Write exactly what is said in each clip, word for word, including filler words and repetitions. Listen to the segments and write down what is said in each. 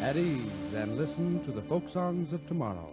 at ease and listen to the folk songs of tomorrow.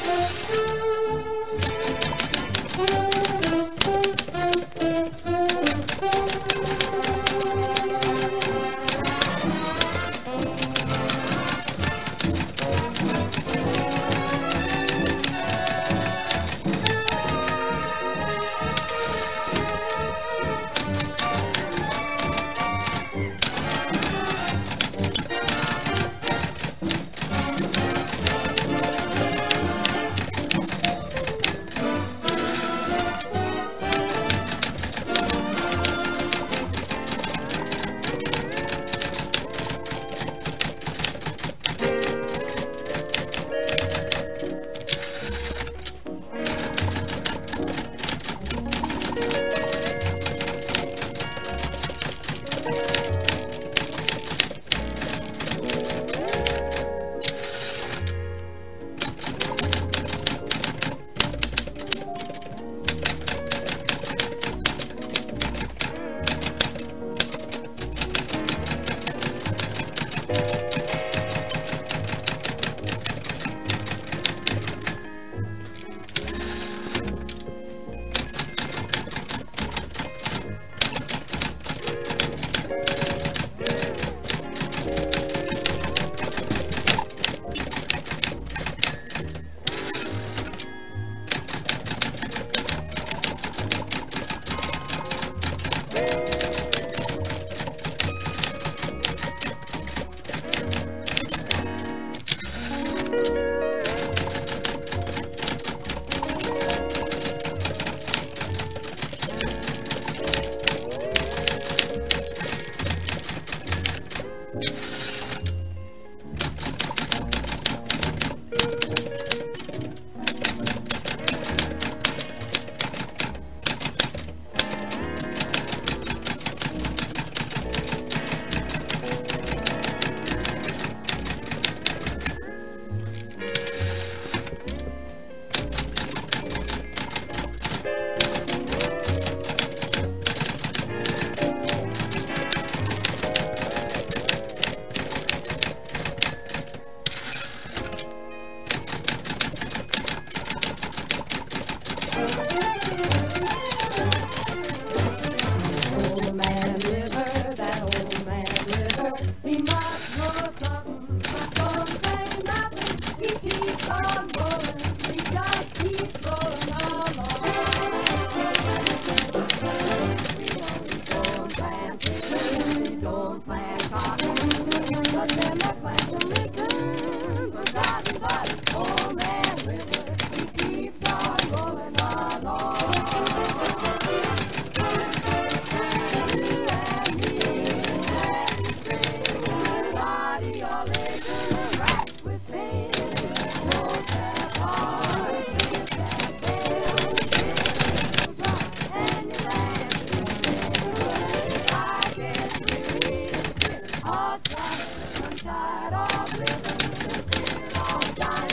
Tired of living, all time.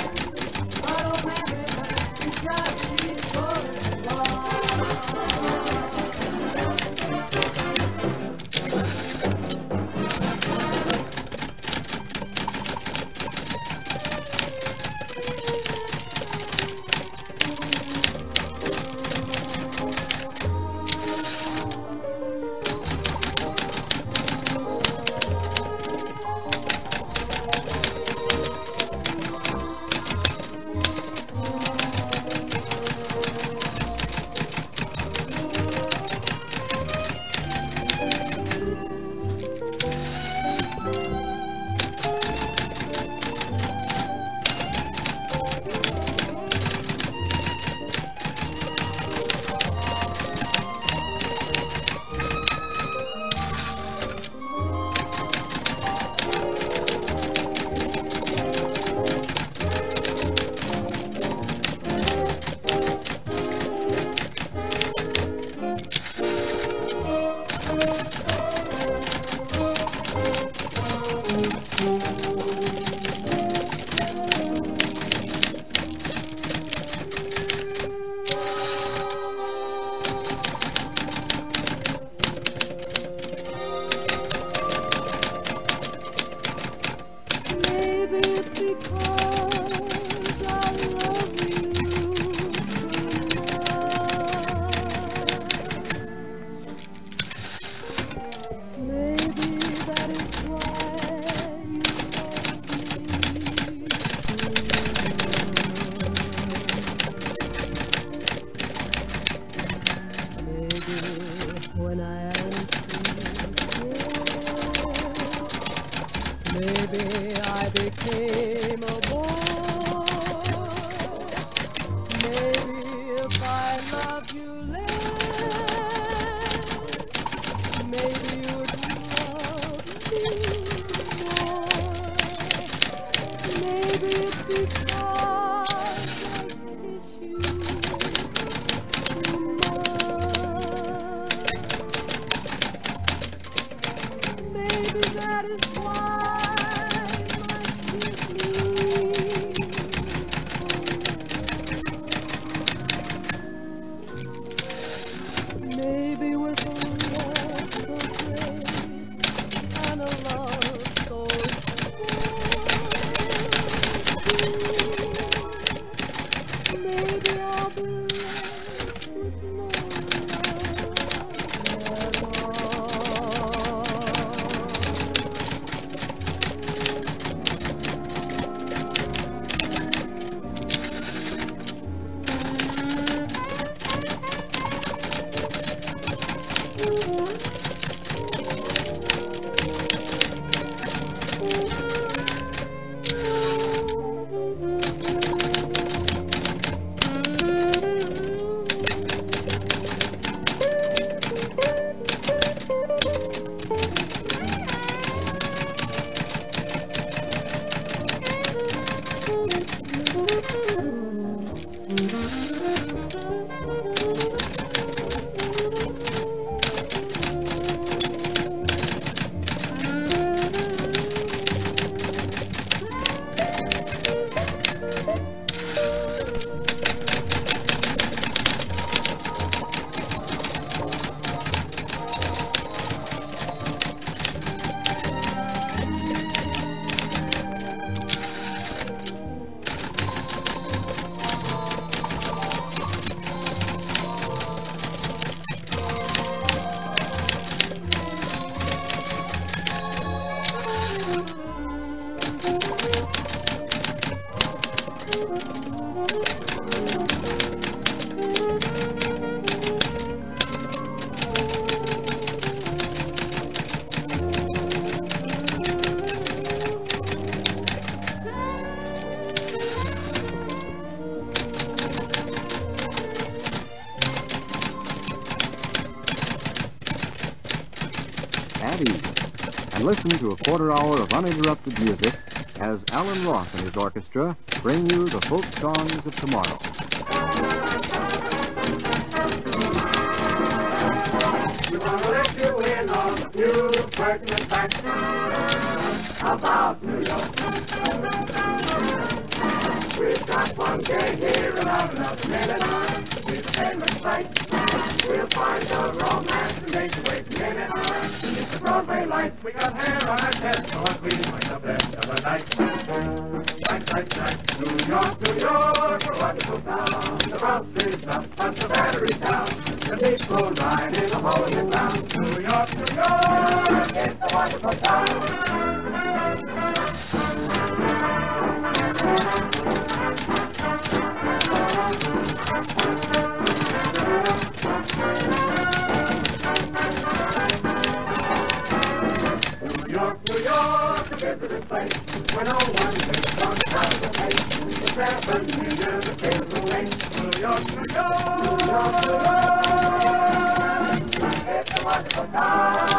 Maybe I became a boy. Maybe if I loved you less, maybe you'd love me more. Maybe it's because I kiss you too much. Maybe that is why. Maybe with a love so great and a love so sweet, maybe I'll be left with no love at And listen to a quarter hour of uninterrupted music as Alan Roth and his orchestra bring you the folk songs of tomorrow. We want to let you in on a few pertinent facts about New York. We've got one day here and out another minute. We've famous sights. We'll find the romance and make the way to minute. It's the Broadway lights. We got hair on our heads, so we find the best of the night. Night, night, night. New York, New York, a wonderful town. The Bronx is up, but the battery's down. The people ride in a hole in town. New York, New York, it's a wonderful town. New York, New York, a visitor's place where no one thinks on the side of the face. The seven million the sails away. New York, New York, New York, New York, it's a wonderful town.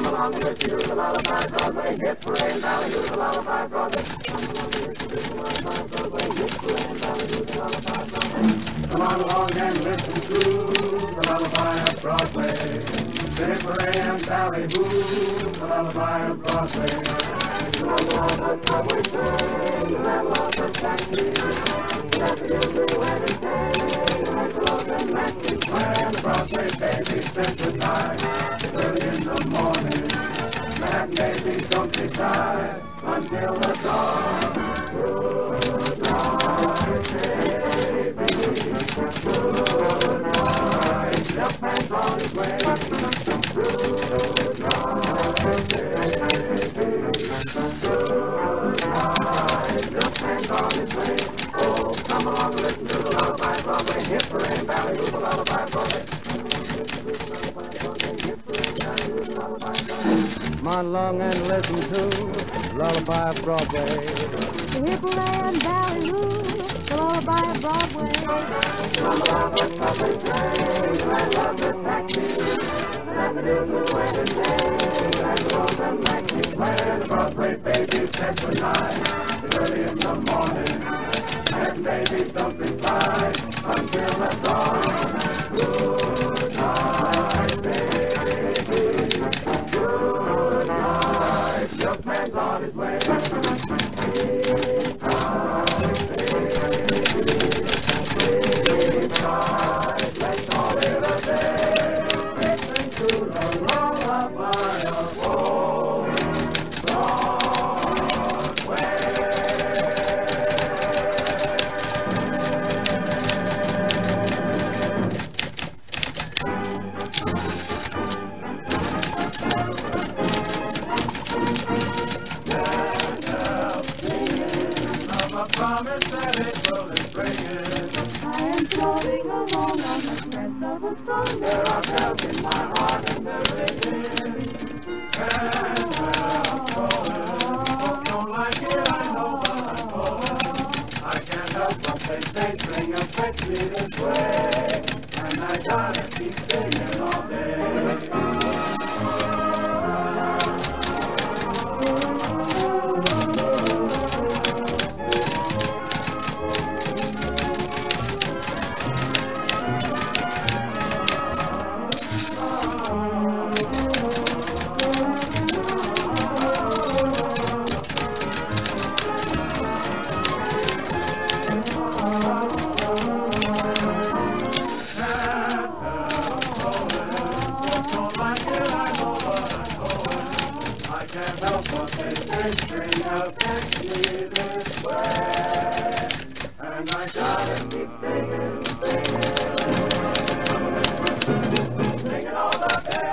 Come along and listen to the lullaby Broadway hit parade. Valley do the lullaby Broadway. Come along and listen to the lullaby Broadway hit parade. Valley do the lullaby Broadway. Come on along and listen to the lullaby of Broadway. Hit parade and Valley do the lullaby of Broadway. Come along and Broadway sing the lullaby of Broadway. Let the music entertain. Let the love and magic play. And the Broadway baby spend the night early in the morning. That baby don't decide until the dawn. Good night, baby. Good night. Just hands on his way. Good night, baby. Good night. Just hands on his way. Oh, come along and listen to the lullaby Broadway. Hit parade and Valley do the lullaby Broadway. Come on along and listen to Lullaby of Broadway. The Hippoland Valley Roo, the Lullaby of Broadway. Come along and Broadway play, I love the taxi. Let the music entertain, and the rose and Maxie play. And the Broadway baby spend the night early in the morning. And baby don't decide until the dawn. Good night, baby. Good night. Your man's on his way. Good night, baby. Good night. Let's call it a day. Listen to the lullaby of old Broadway. Promise that April is bringing. I am floating along on the crest of a storm. There are bells in my heart and they're ringing. And I'm calling. Folks don't like it, I know, but I'm calling. I can't help but they say spring affects me this way. And I gotta keep singing all day. And I gotta keep singing, singing, singing all the day.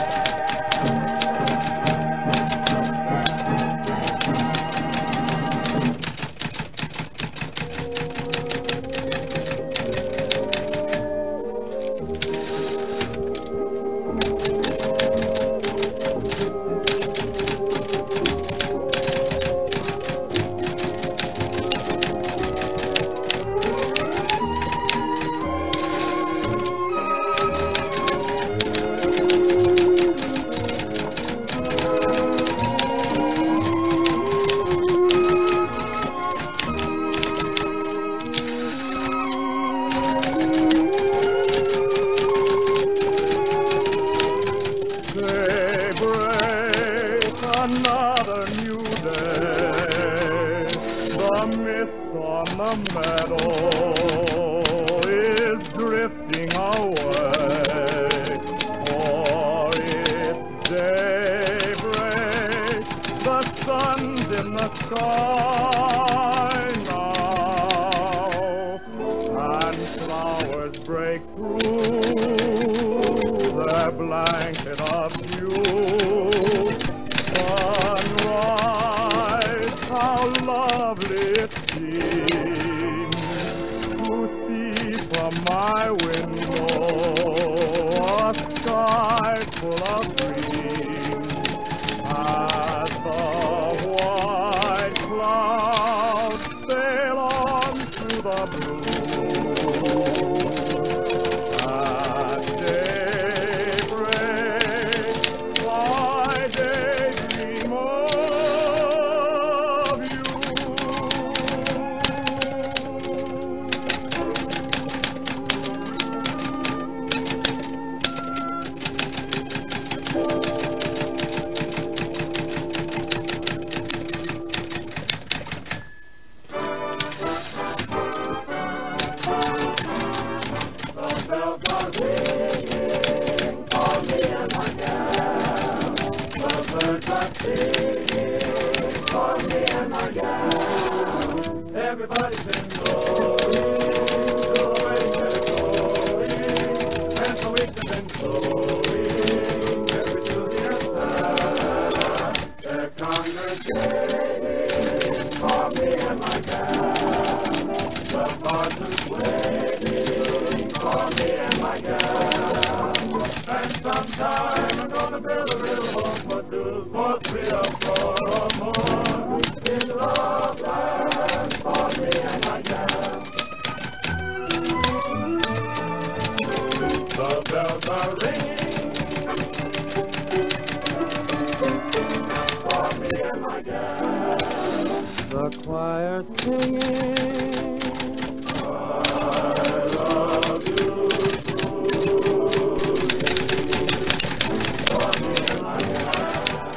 Another new day. The mist on the meadow is drifting away. For it's daybreak, the sun's in the sky now, and flowers break through their blanket of dew. Sunrise, how lovely it seems to see from my window a sky full of green, as the white clouds sail on through the blue. At daybreak, been flowing every Tuesday and Saturday. They're congregating for me and my gal. The parson's waiting for me and my gal. And sometime I'm gonna build a little home for two, for three, or four or more. In love land for me and my gal. The bells are ringing for me and my gal. The choir singing, I love you for me and my gal.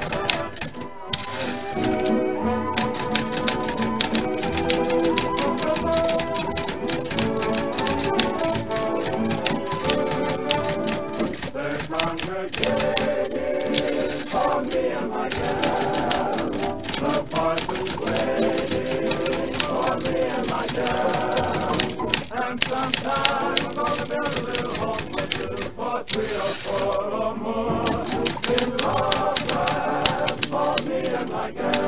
They're congregating for me and my gal. The parson's waiting for me and my gal. And sometime I'm gonna build a little home for two, for three or four or more. In love land for me and my gal.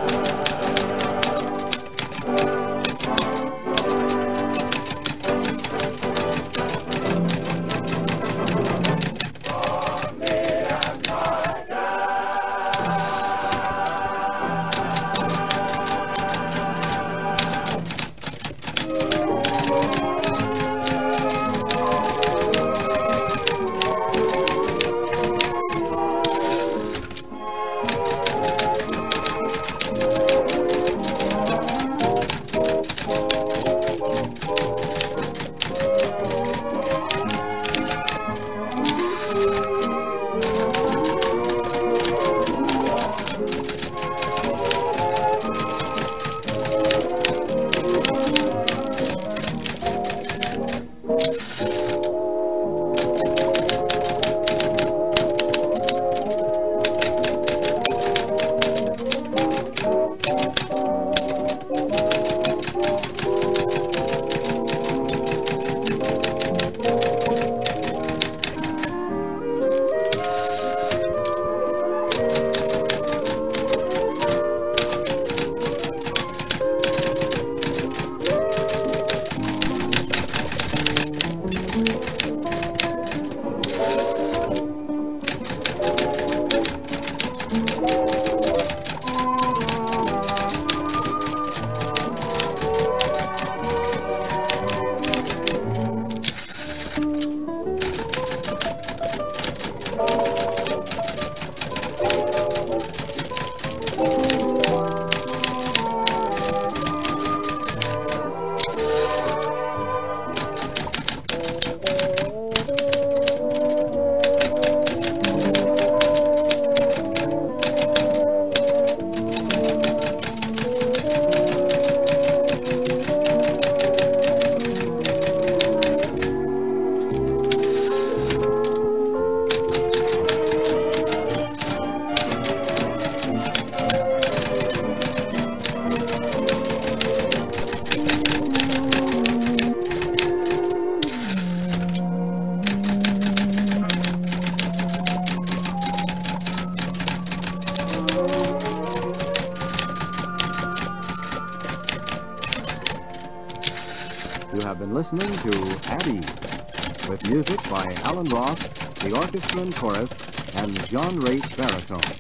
You have been listening to At Ease, with music by Alan Ross, the orchestra and chorus, and John Raitt baritone.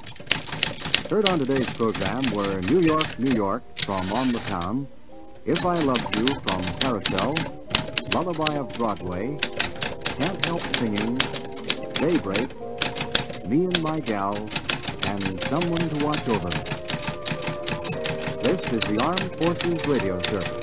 Heard on today's program were New York, New York from On the Town, If I Loved You from Carousel, Lullaby of Broadway, Can't Help Singing, Daybreak, Me and My Gal, and Someone to Watch Over Me. This is the Armed Forces Radio Service.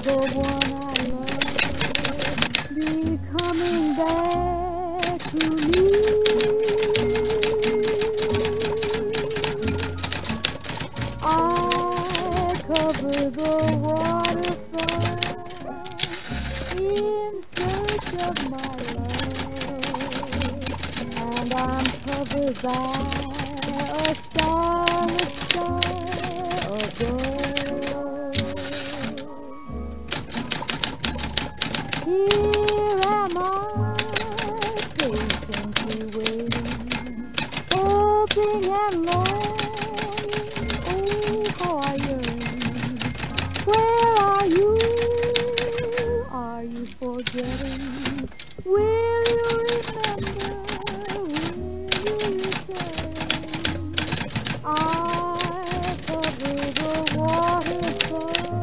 the one I love be coming back to me. I cover the waterfront in search of my love, and I'm covered by a starless sky of gold. Here am I, patiently waiting, hoping and longing, oh how I yearn. Where are you? Are you forgetting? Will you remember? Will you return? I cover the waterfront.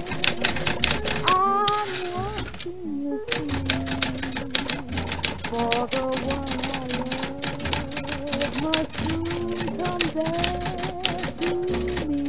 I'm watching the sea for the one I love must soon come back to me.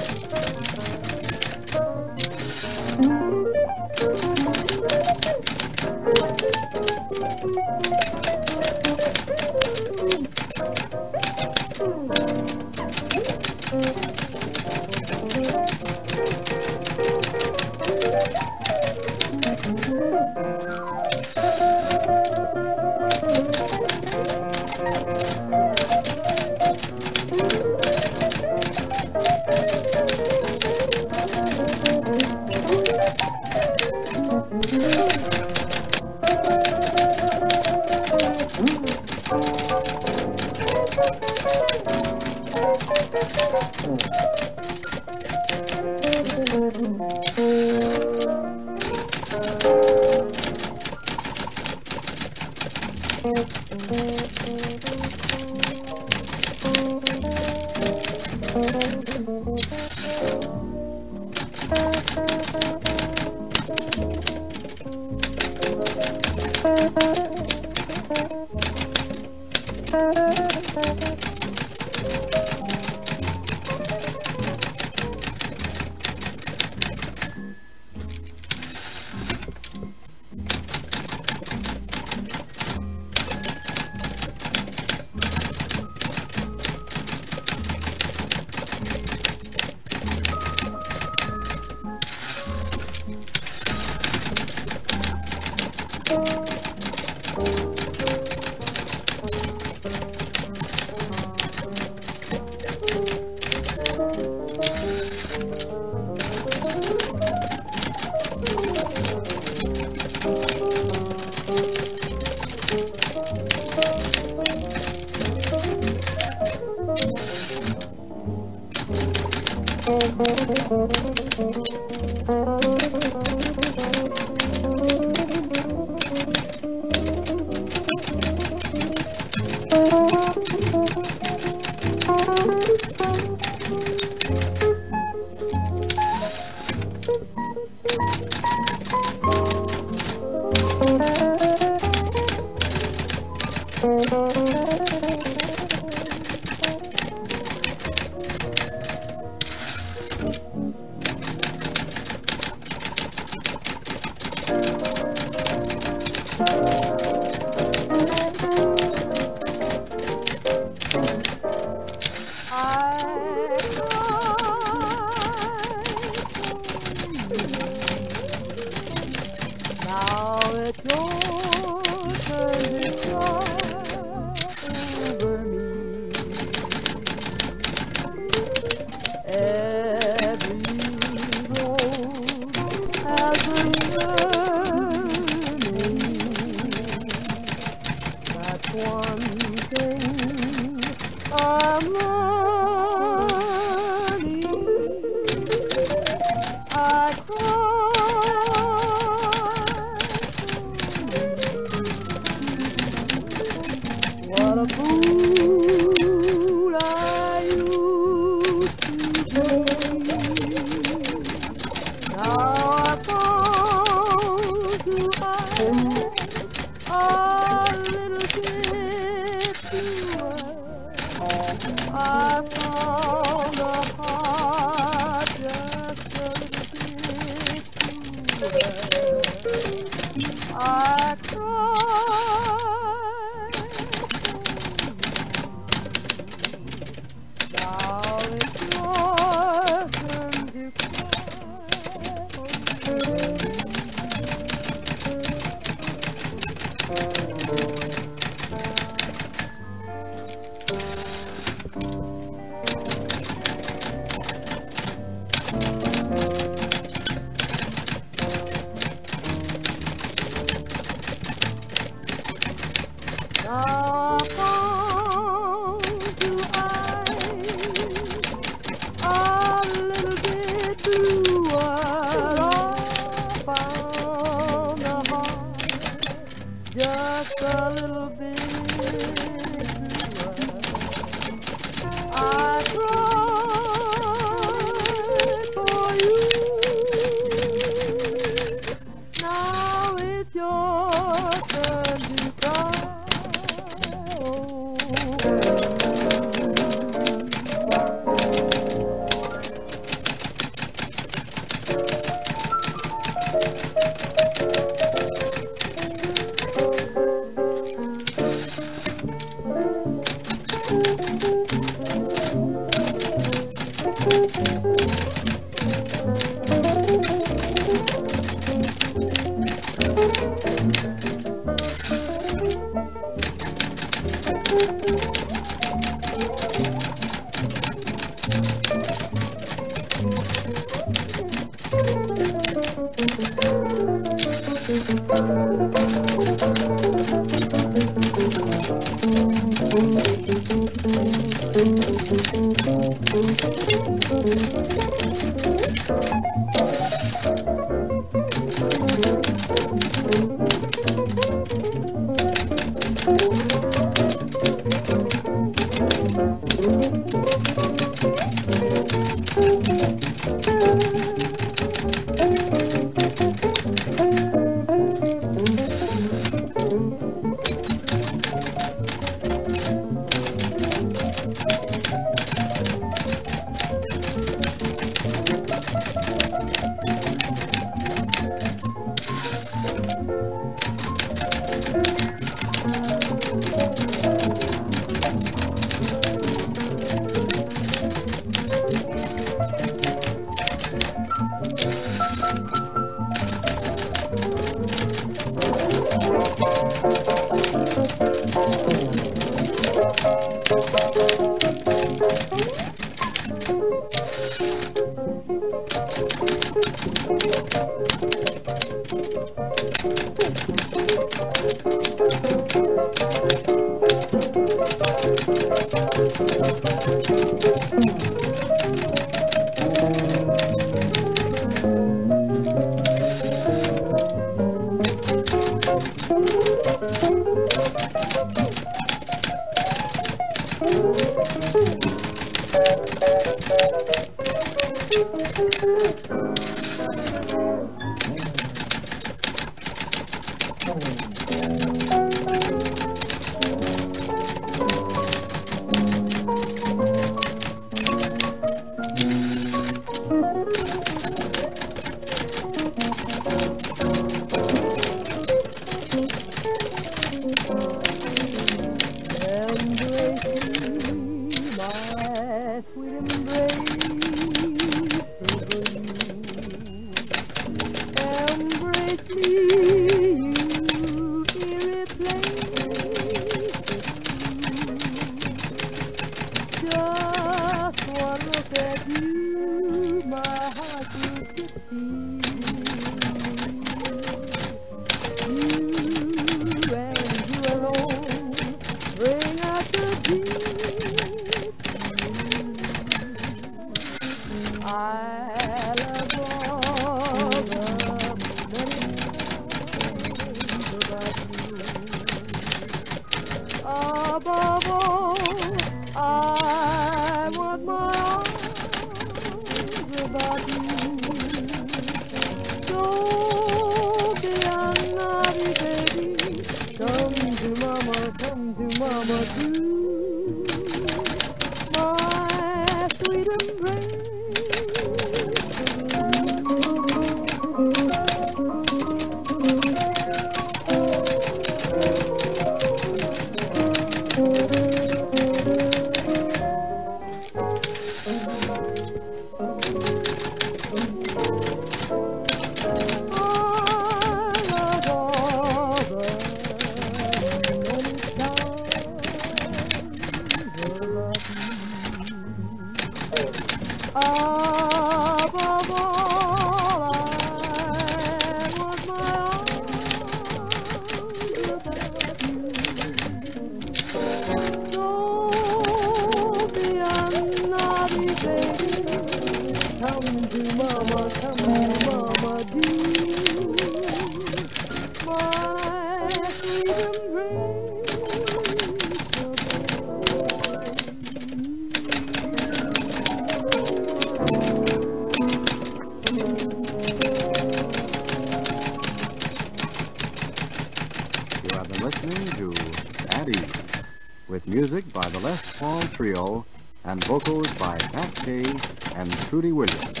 Music by the Les Paul Trio and vocals by Pat Kay and Trudy Williams.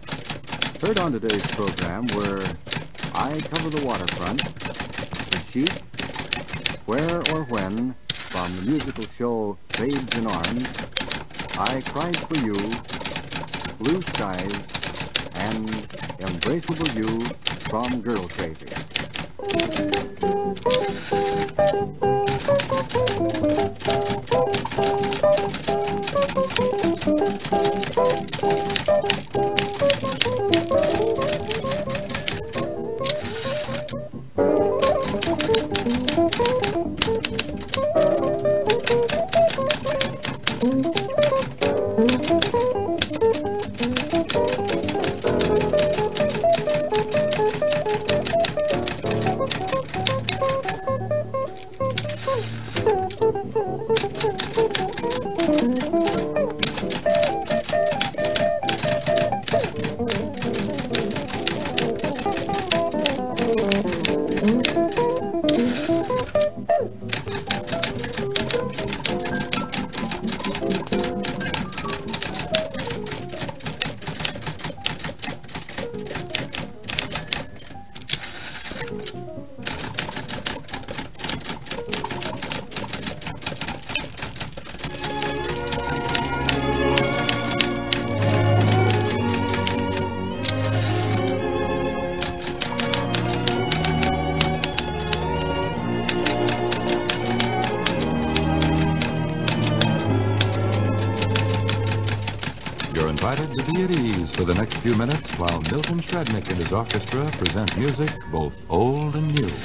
Heard on today's program were I Cover the Waterfront, The Sheep, Where or When from the musical show Babes in Arms, I Cried for You, Blue Skies, and Embraceable You from Girl Crazy. Invited to be at ease for the next few minutes while Milton Shrednick and his orchestra present music both old and new.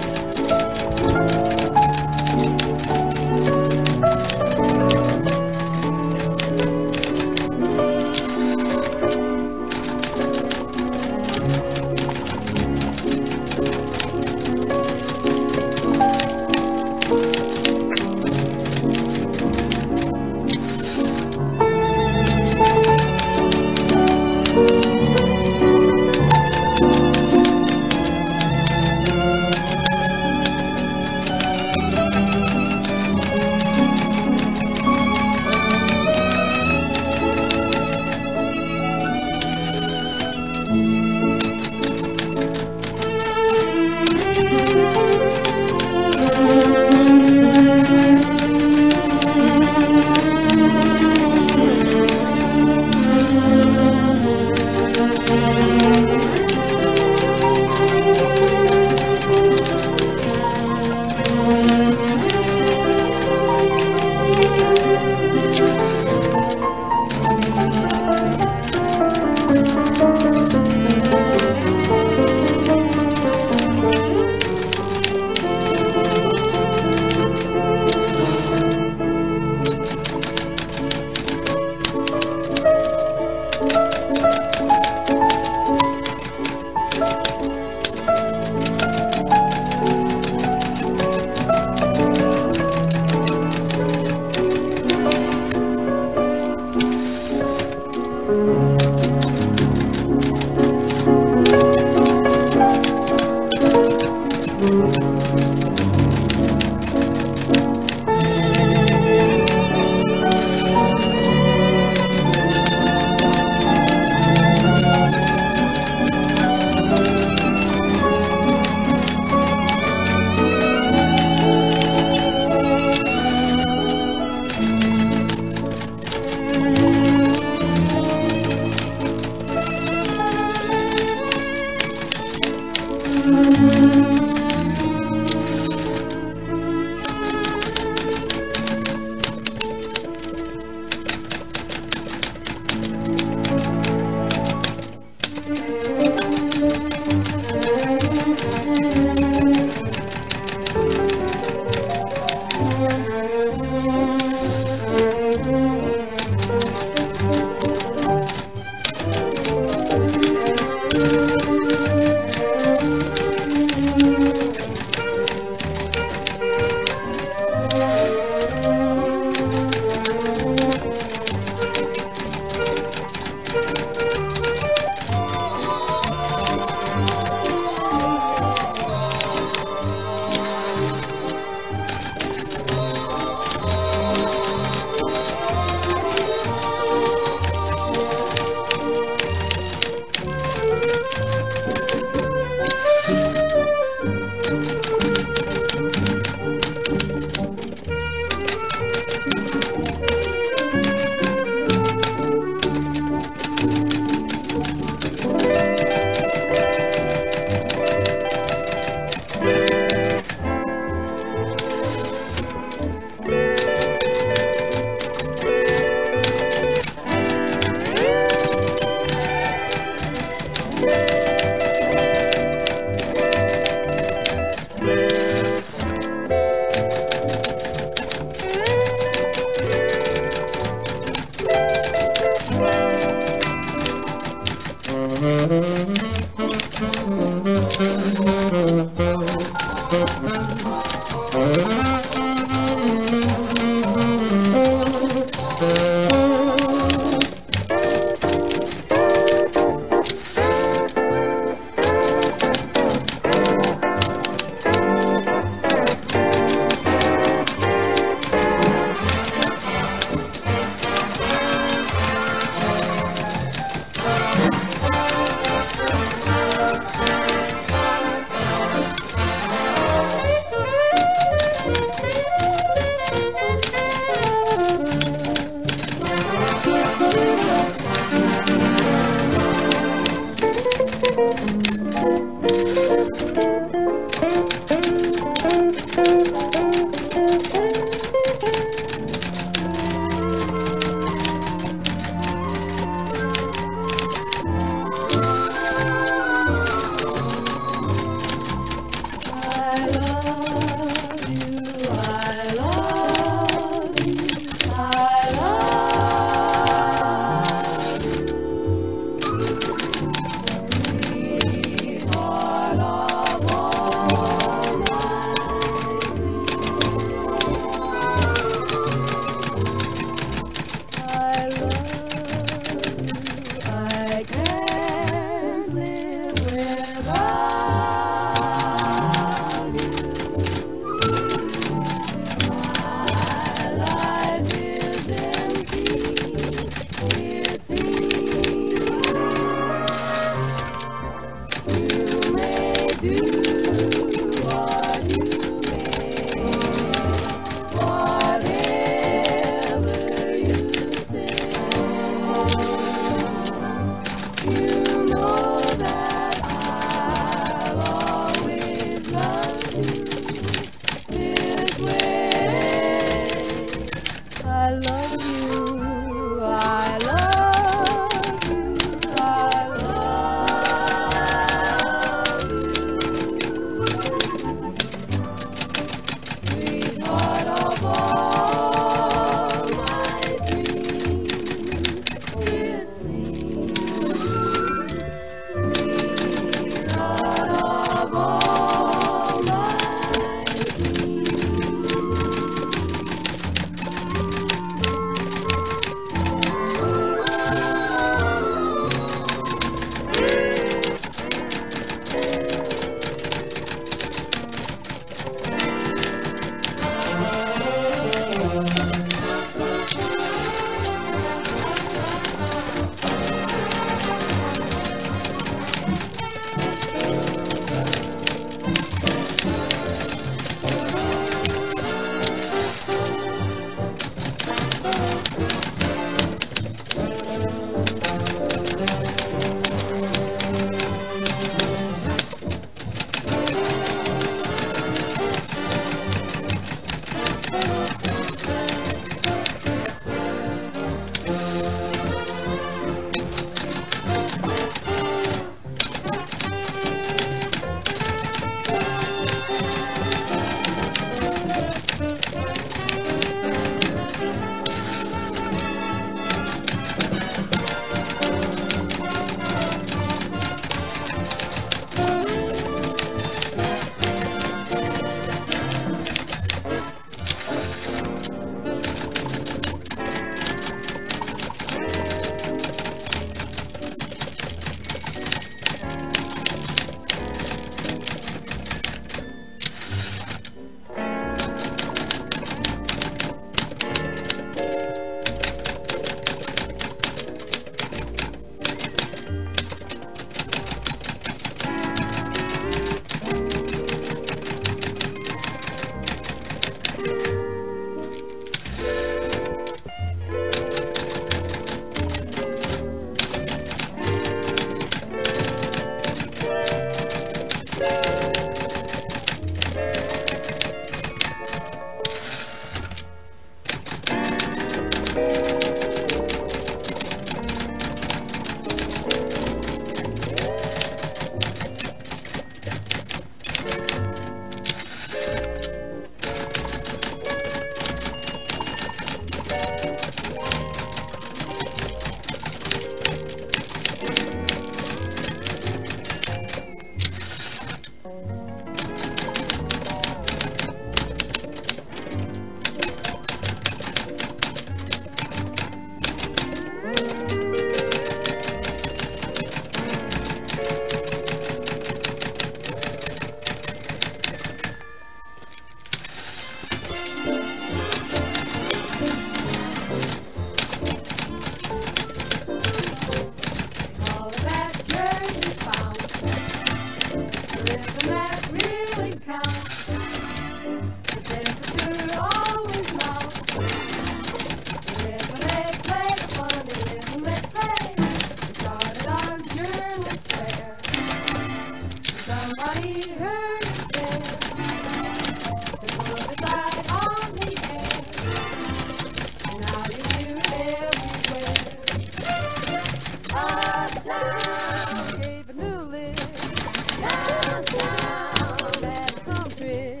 Uptown gave a new lift. Downtown, that country.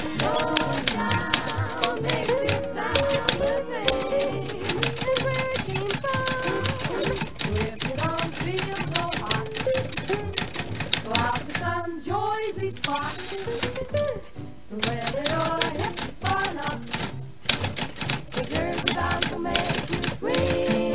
Downtown makes it sound the same. And where it came from, if you don't feel so hot, go out to some Jersey spot, whether you're hip or not. The Jersey bound to make you scream.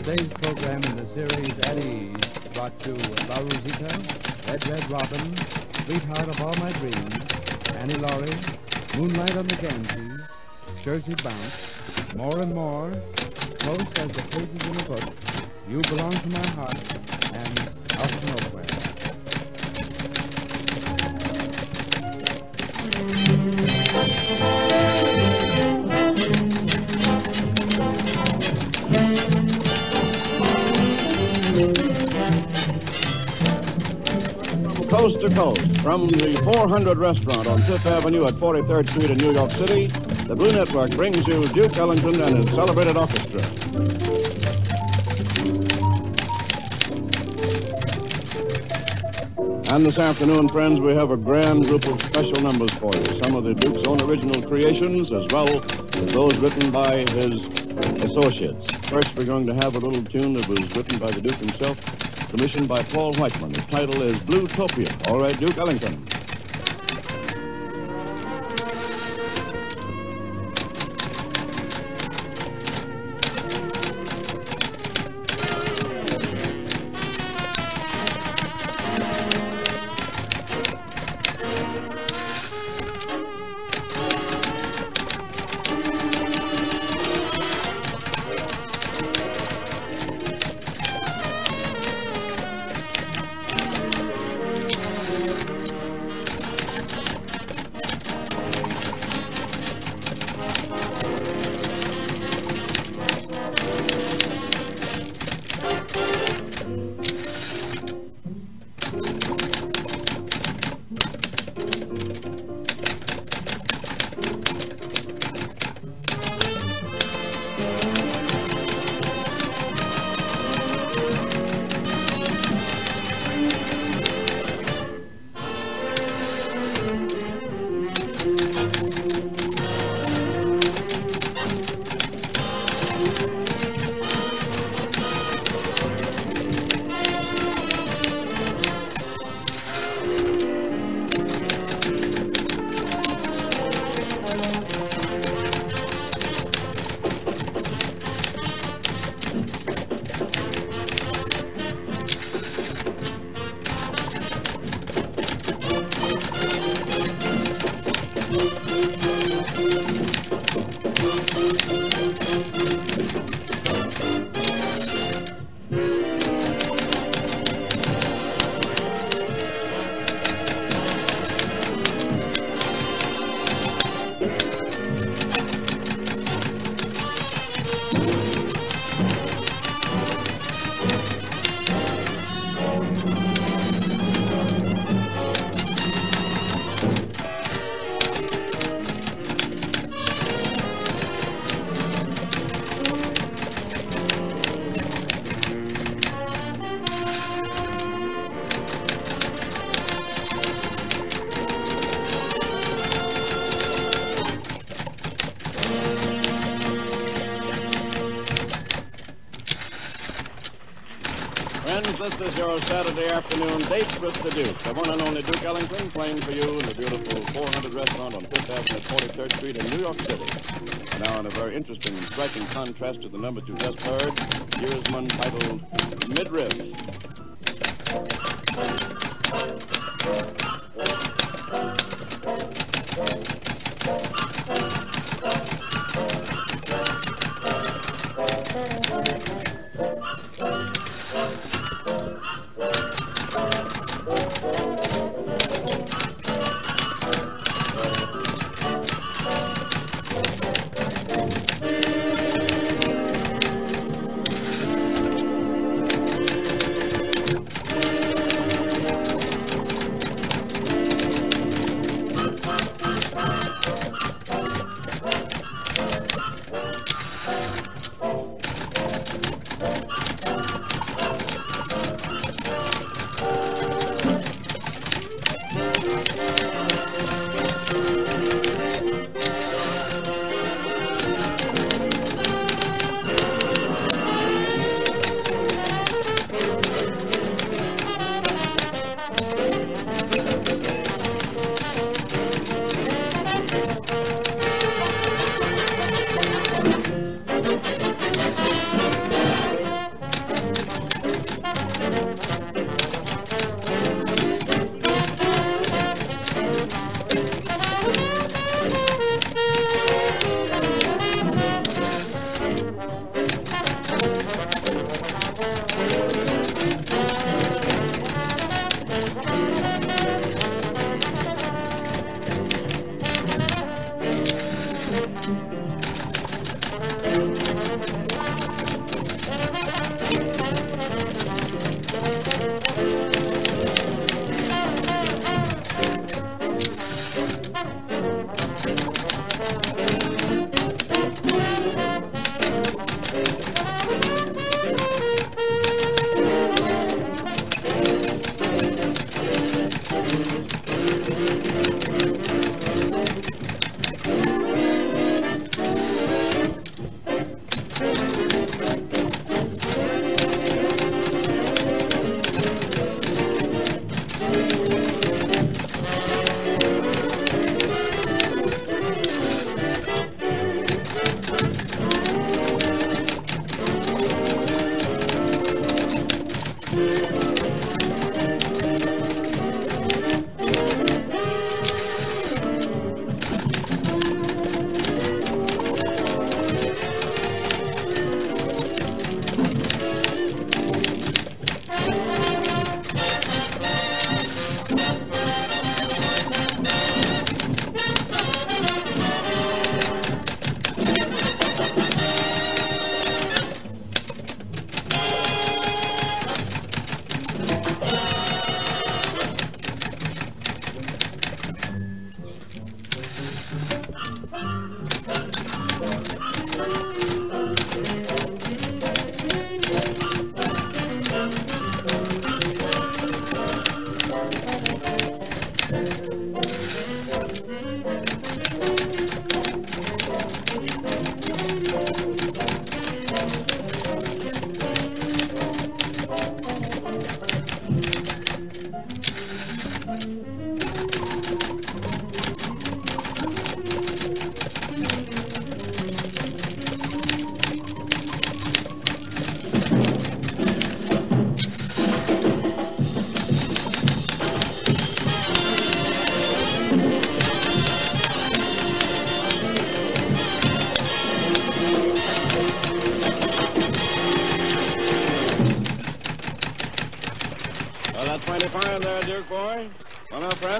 today's program in the series At Ease brought you La Rosita, Red Red Robin, Sweetheart of All My Dreams, Annie Laurie, Moonlight on the Ganges, Jersey Bounce, More and More, Close as the Pages in a Book, You Belong to My Heart, and Out of Nowhere. Coast to coast, from the four hundred restaurant on Fifth Avenue at forty-third Street in New York City, the Blue Network brings you Duke Ellington and his celebrated orchestra. And this afternoon, friends, we have a grand group of special numbers for you. Some of the Duke's own original creations, as well as those written by his associates. First, we're going to have a little tune that was written by the Duke himself, commissioned by Paul Whiteman. Its title is Bluetopia. All right, Duke Ellington. This is your Saturday afternoon date with the Duke, the one and only Duke Ellington, playing for you in the beautiful four hundred restaurant on Fifth Avenue at forty-third Street in New York City. And now, in a very interesting and striking contrast to the numbers you just heard, here is one titled Midriff.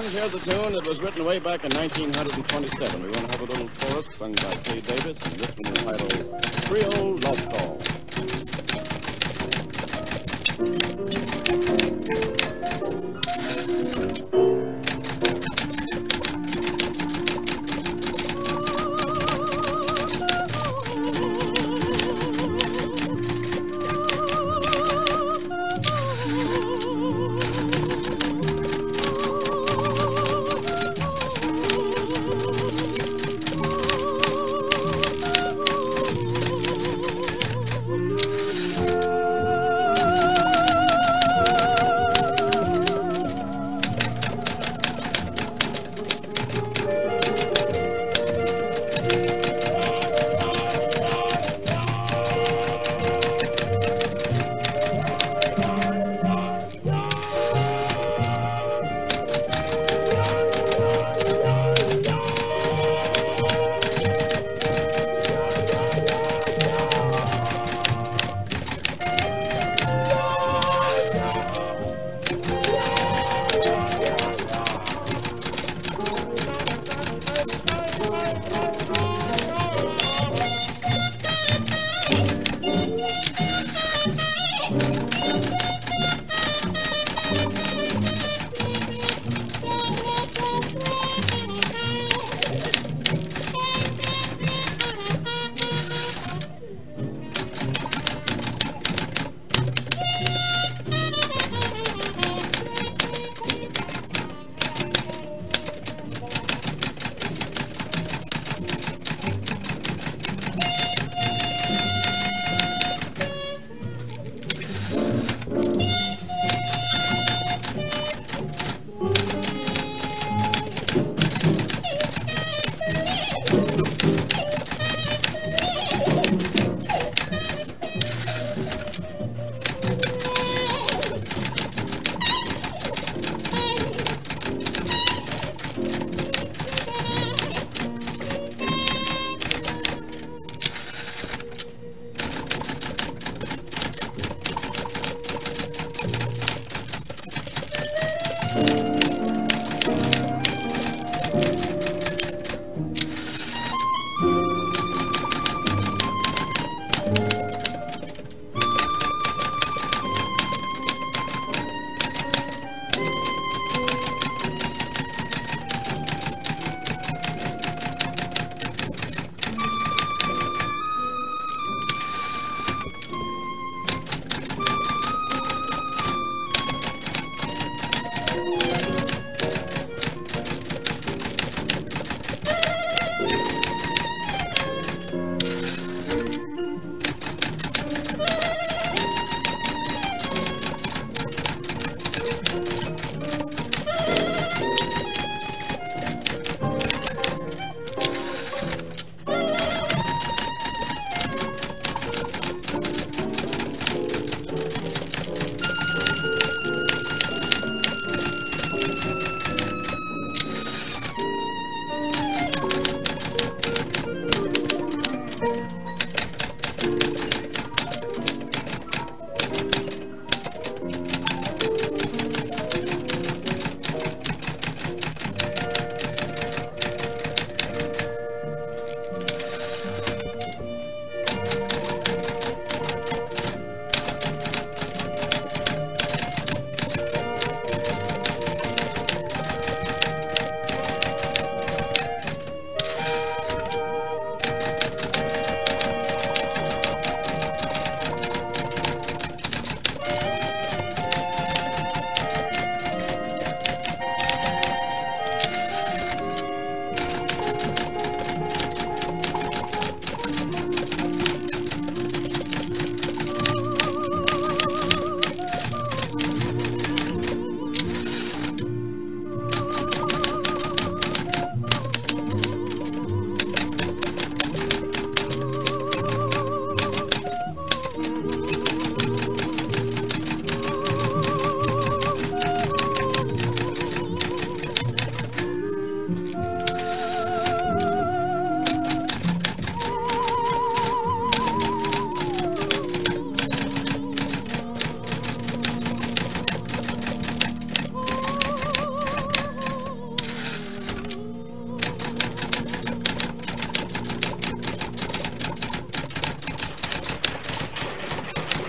friends, here's a tune that was written way back in nineteen twenty-seven. We're going to have a little chorus sung by Kay Davis, and this one is titled Creole Love Call.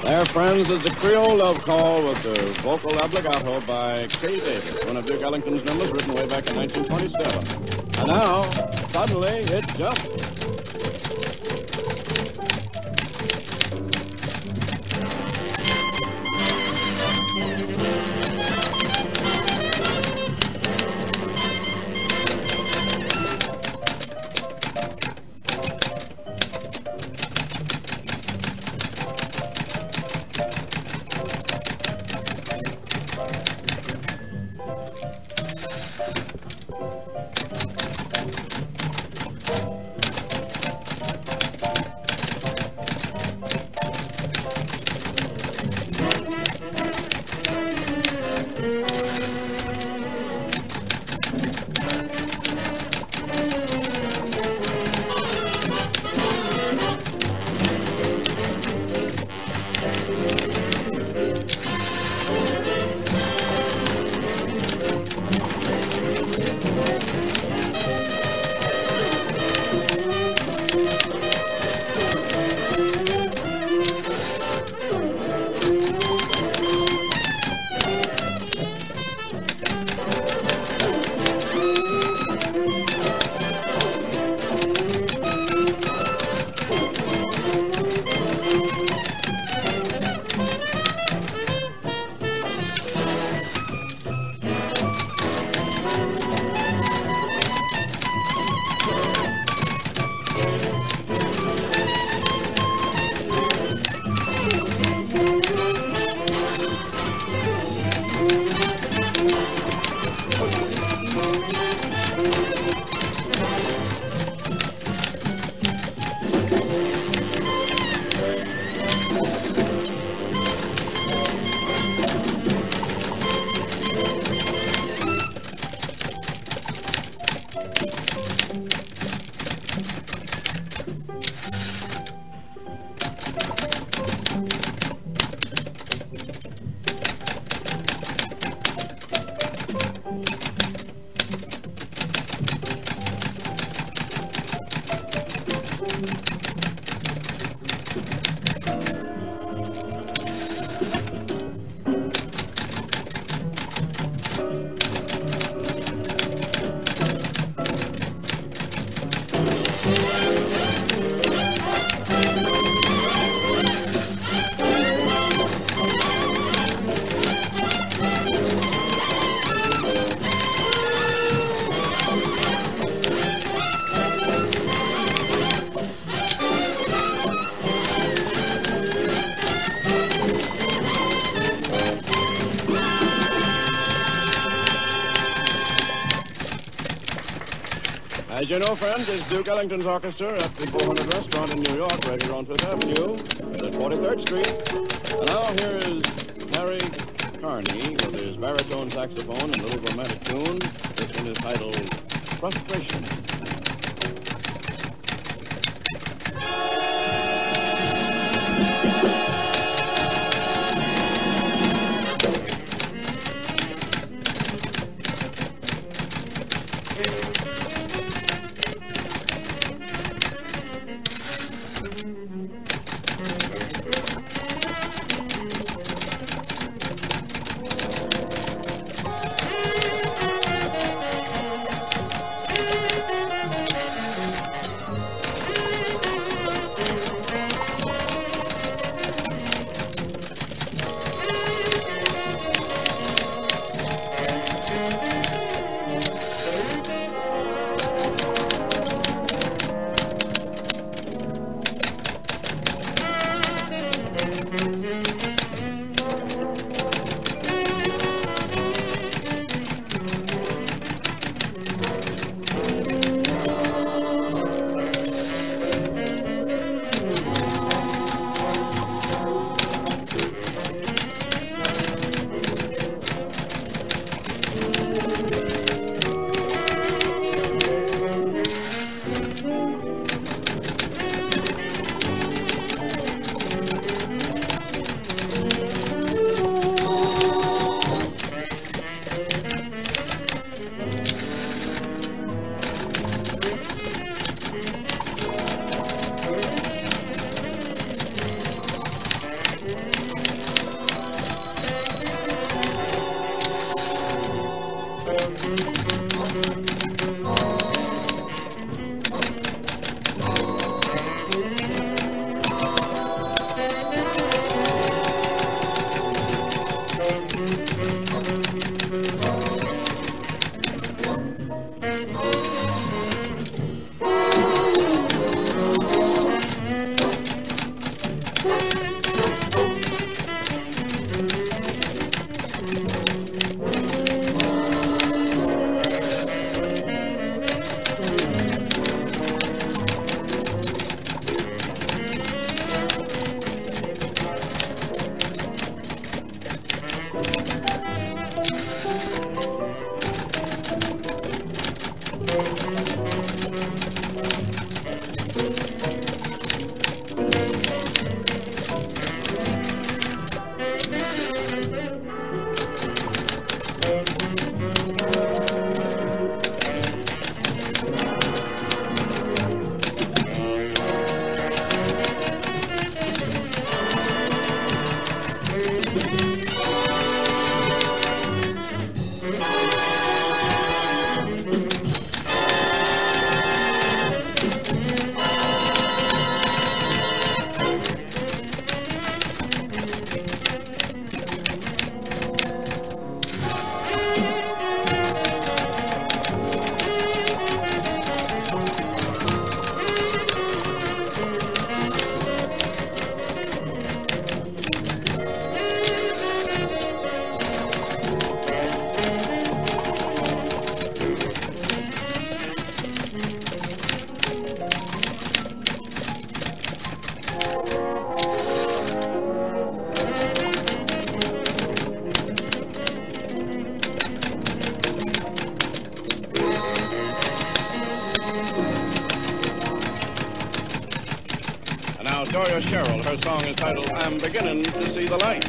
Their friends is the Creole Love Call with the vocal obligato by Kay Davis, one of Duke Ellington's numbers written way back in nineteen twenty-seven. And now, suddenly, it jumps. As you know, friends, it's Duke Ellington's orchestra at the four hundred Restaurant in New York, right here on Fifth Avenue, at forty-third Street. And now here is Harry Carney with his baritone saxophone and a little romantic tune. This one is titled Frustration. Doria Sherrill. Her song is titled I'm Beginning to See the Light.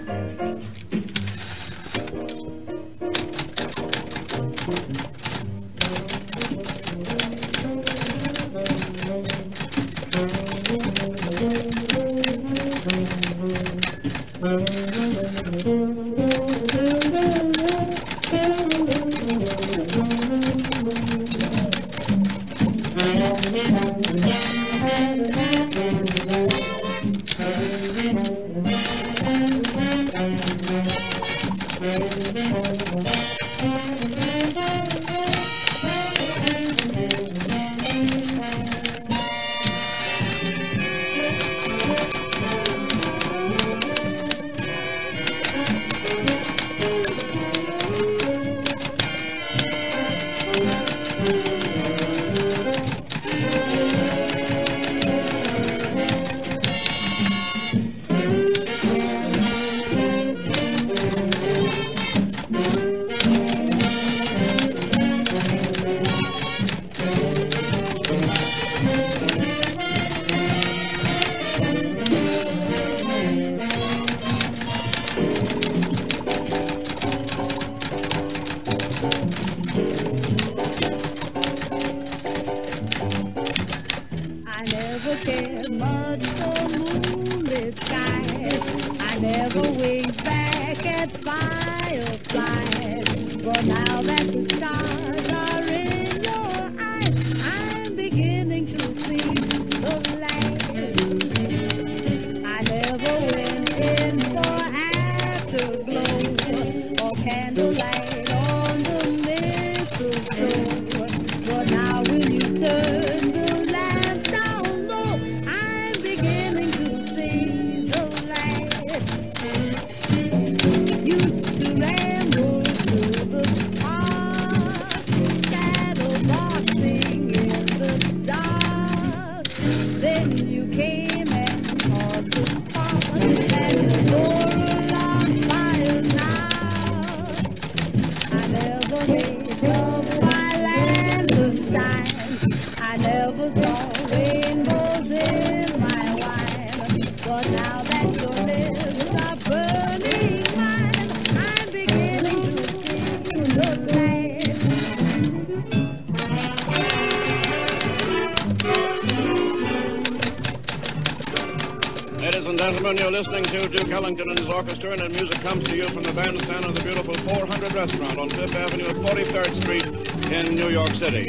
You're listening to Duke Ellington and his orchestra, and music comes to you from the bandstand of the beautiful four hundred restaurant on Fifth Avenue at forty-third Street in New York City.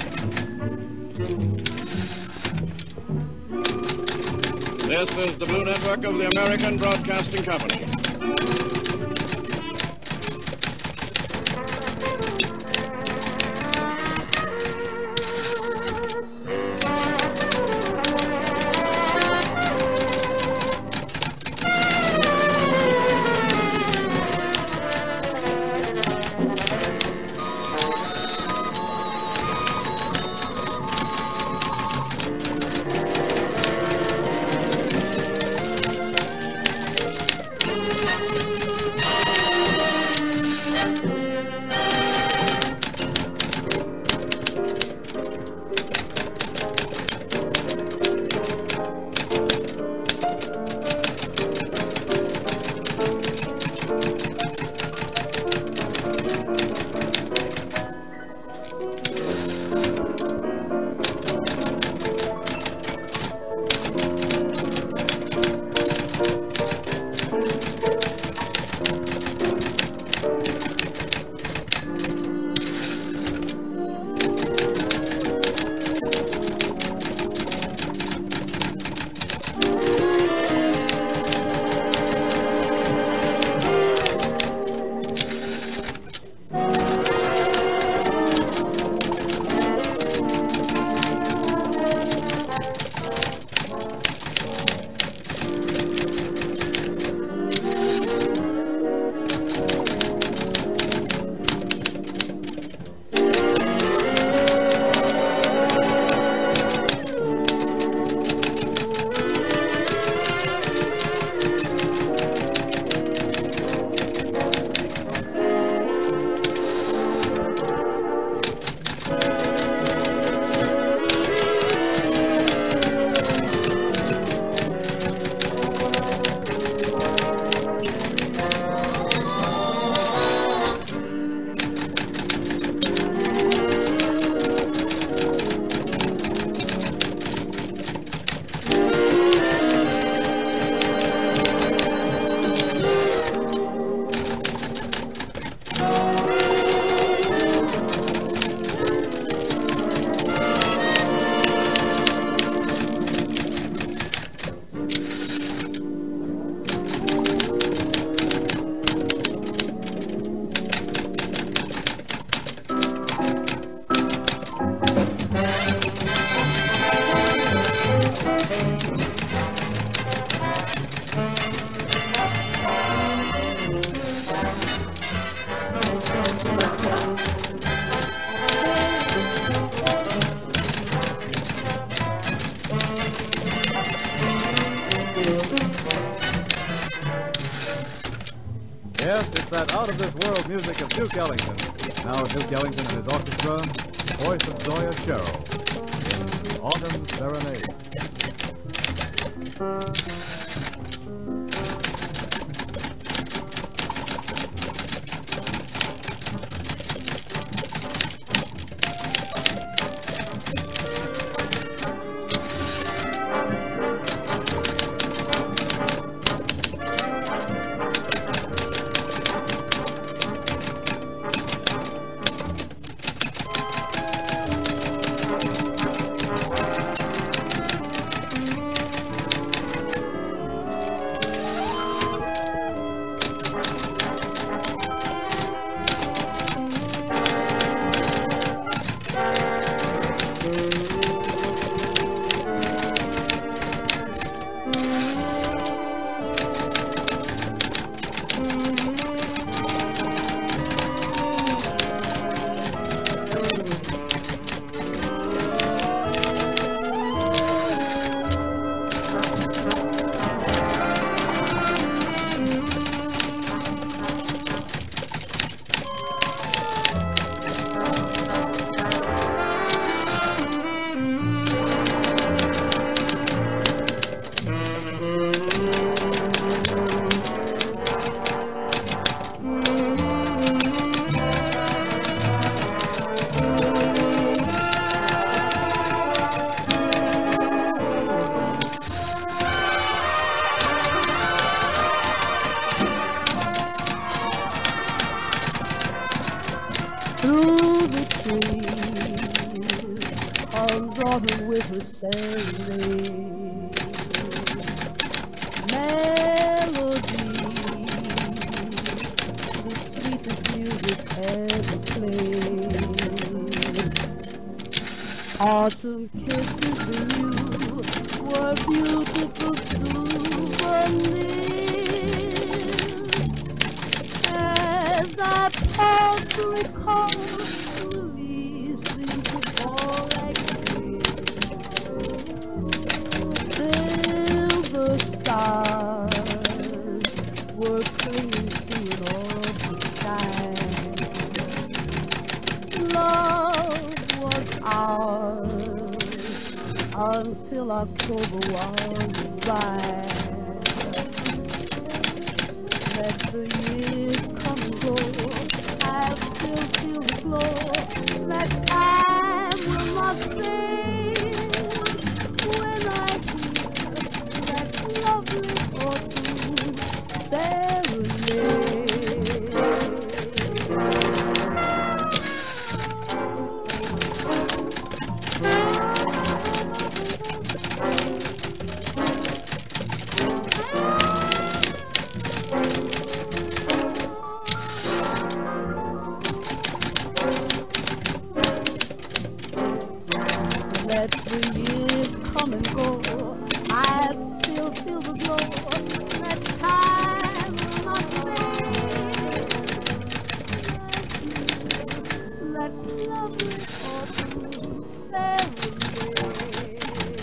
This is the Blue Network of the American Broadcasting Company. out-of-this-world music of Duke Ellington. Now Duke Ellington and his orchestra, voice of Zoya Sherrill in Autumn Serenade. Autumn kisses you were beautiful souvenirs. As I pause to recall, memories seem to fall like tears. Silver stars were clinging to an autumn sky. Love was ours until October was right. Let the years come and go, I still feel the glow. That time will not fade when I hear that lovely autumn serenade. Let the years come and go, I still feel the glow. That time will not fade. That lovely autumn serenade.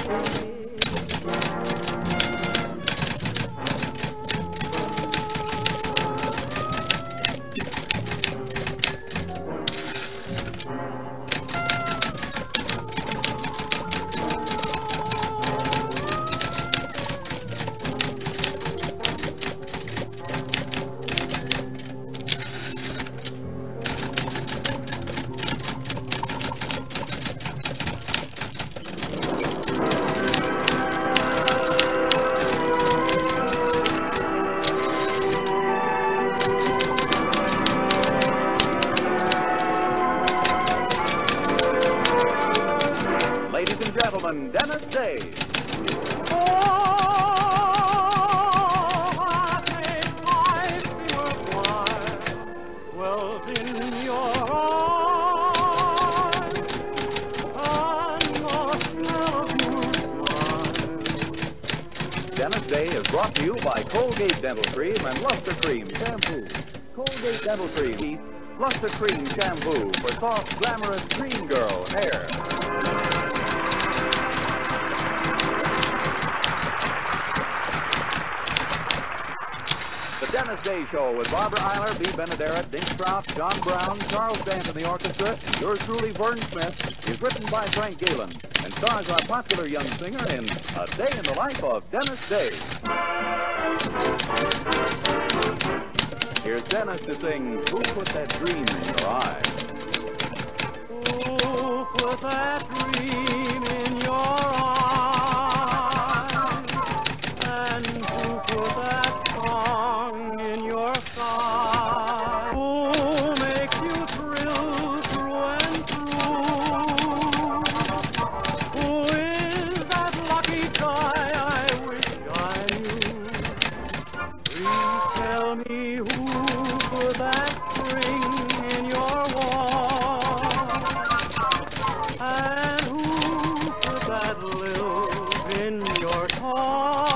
Gentlemen, Dennis Day. Oh, I think I'd be worthwhile, well, in your eyes, and your smile. Dennis Day is brought to you by Colgate Dental Cream and Luster Cream Shampoo. Colgate Dental Cream, Luster Cream Shampoo for soft, glamorous green girl hair. The Dennis Day Show with Barbara Eiler, Bea Benaderet, Dink Trout, John Brown, Charles Dant in the orchestra, and yours truly, Vern Smith, is written by Frank Galen and stars our popular young singer in A Day in the Life of Dennis Day. Here's Dennis to sing Who Put That Dream in Your Eye? Who put that dream in your eye? And who put that song in your sky? Who makes you thrill through and through? Who is that lucky guy I wish I knew? Please tell me who put that string in your wall? And who put that lilt in your talk?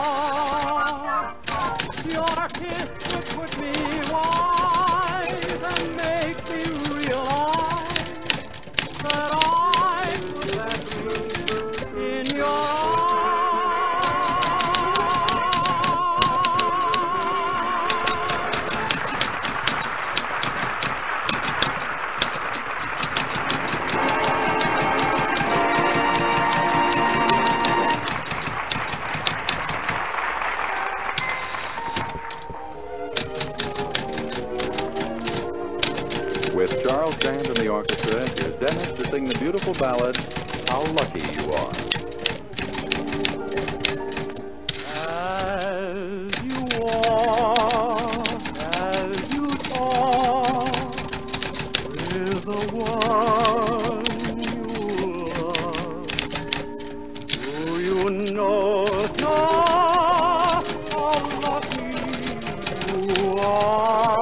Your kiss would put me wise and make me realize that I put that lilt in your eye. With Charles Dant in the orchestra, here's Dennis to sing the beautiful ballad, How Lucky You Are. As you walk, as you talk with the one you love, do you know just how lucky you are?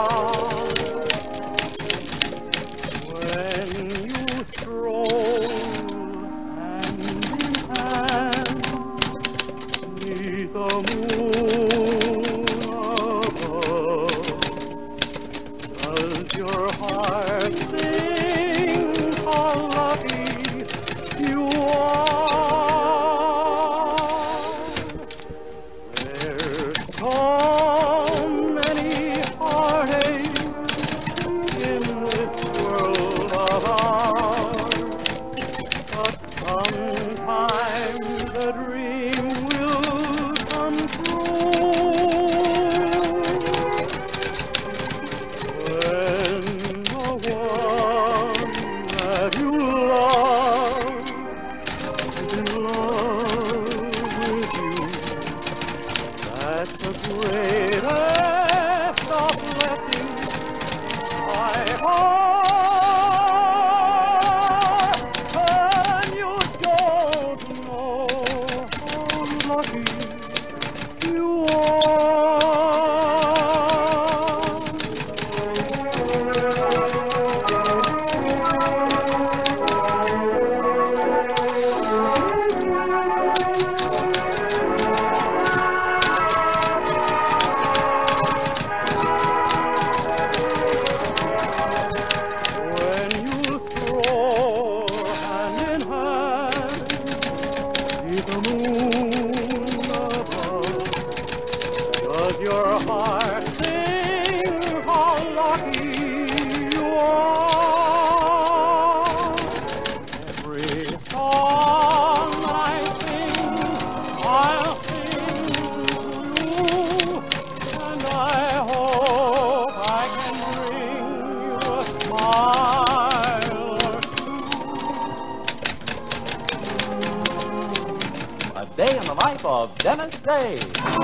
When you stroll hand in hand beneath the moon above, does your heart sing how lucky you are? There's so many heartaches in this world of ours, but sometimes the dream will come true when the one that you love is in love with you. That's the greatest of blessings I heart, and you don't know how lucky you are. When you stroll hand in hand beneath the moon above, does your heart sing how lucky you are? Every song I sing, I'll sing to you, and I hope I can bring you a smile or two. A Day in the Life of Dennis Day.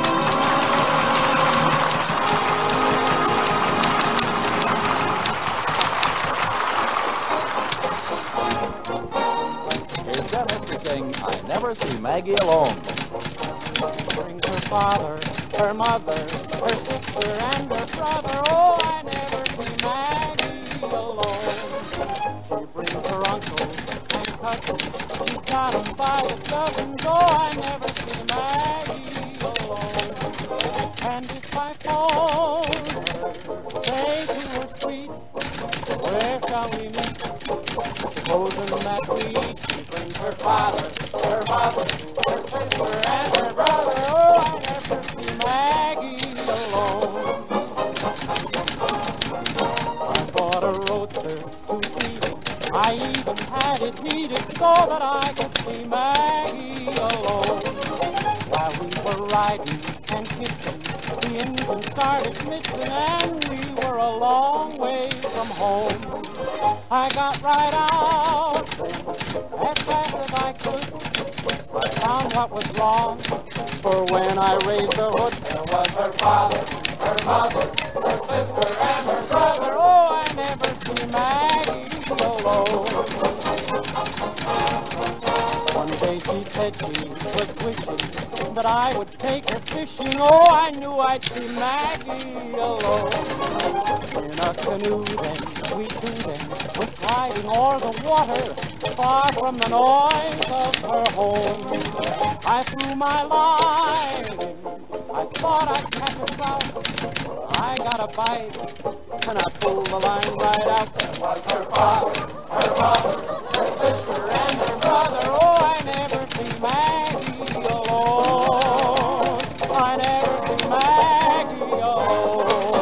Here's Dennis to sing I Never See Maggie Alone. Brings her father, her mother, her sister, and her brother. Oh, I never see Maggie alone. She brings her uncles and cousins. She's got 'em by the dozens. Oh, I never see Maggie alone. And if I phone her, say to her sweet, where shall we meet? Supposing that we eat. She brings her father, her mother, her sister, and her brother. Oh, I never see Maggie alone. so that I could see Maggie alone. While we were riding and kissing, the engine started missing, and we were a long way from home. I got right out as fast as I could. I found what was wrong, for when I raised the hood, there was her father, her mother, her sister, and her brother. Oh, I never see Maggie alone. One day she said she was wishing that I would take her fishing. Oh, I knew I'd see Maggie alone. In a canoe then, we two then, went gliding o'er the water, far from the noise of her home. I threw my line, I thought I'd catch a trout. I got a bite, and I pulled the line right out. There was her father, her mother, her sister, and her brother. Oh, I never see Maggie alone. I never see Maggie alone.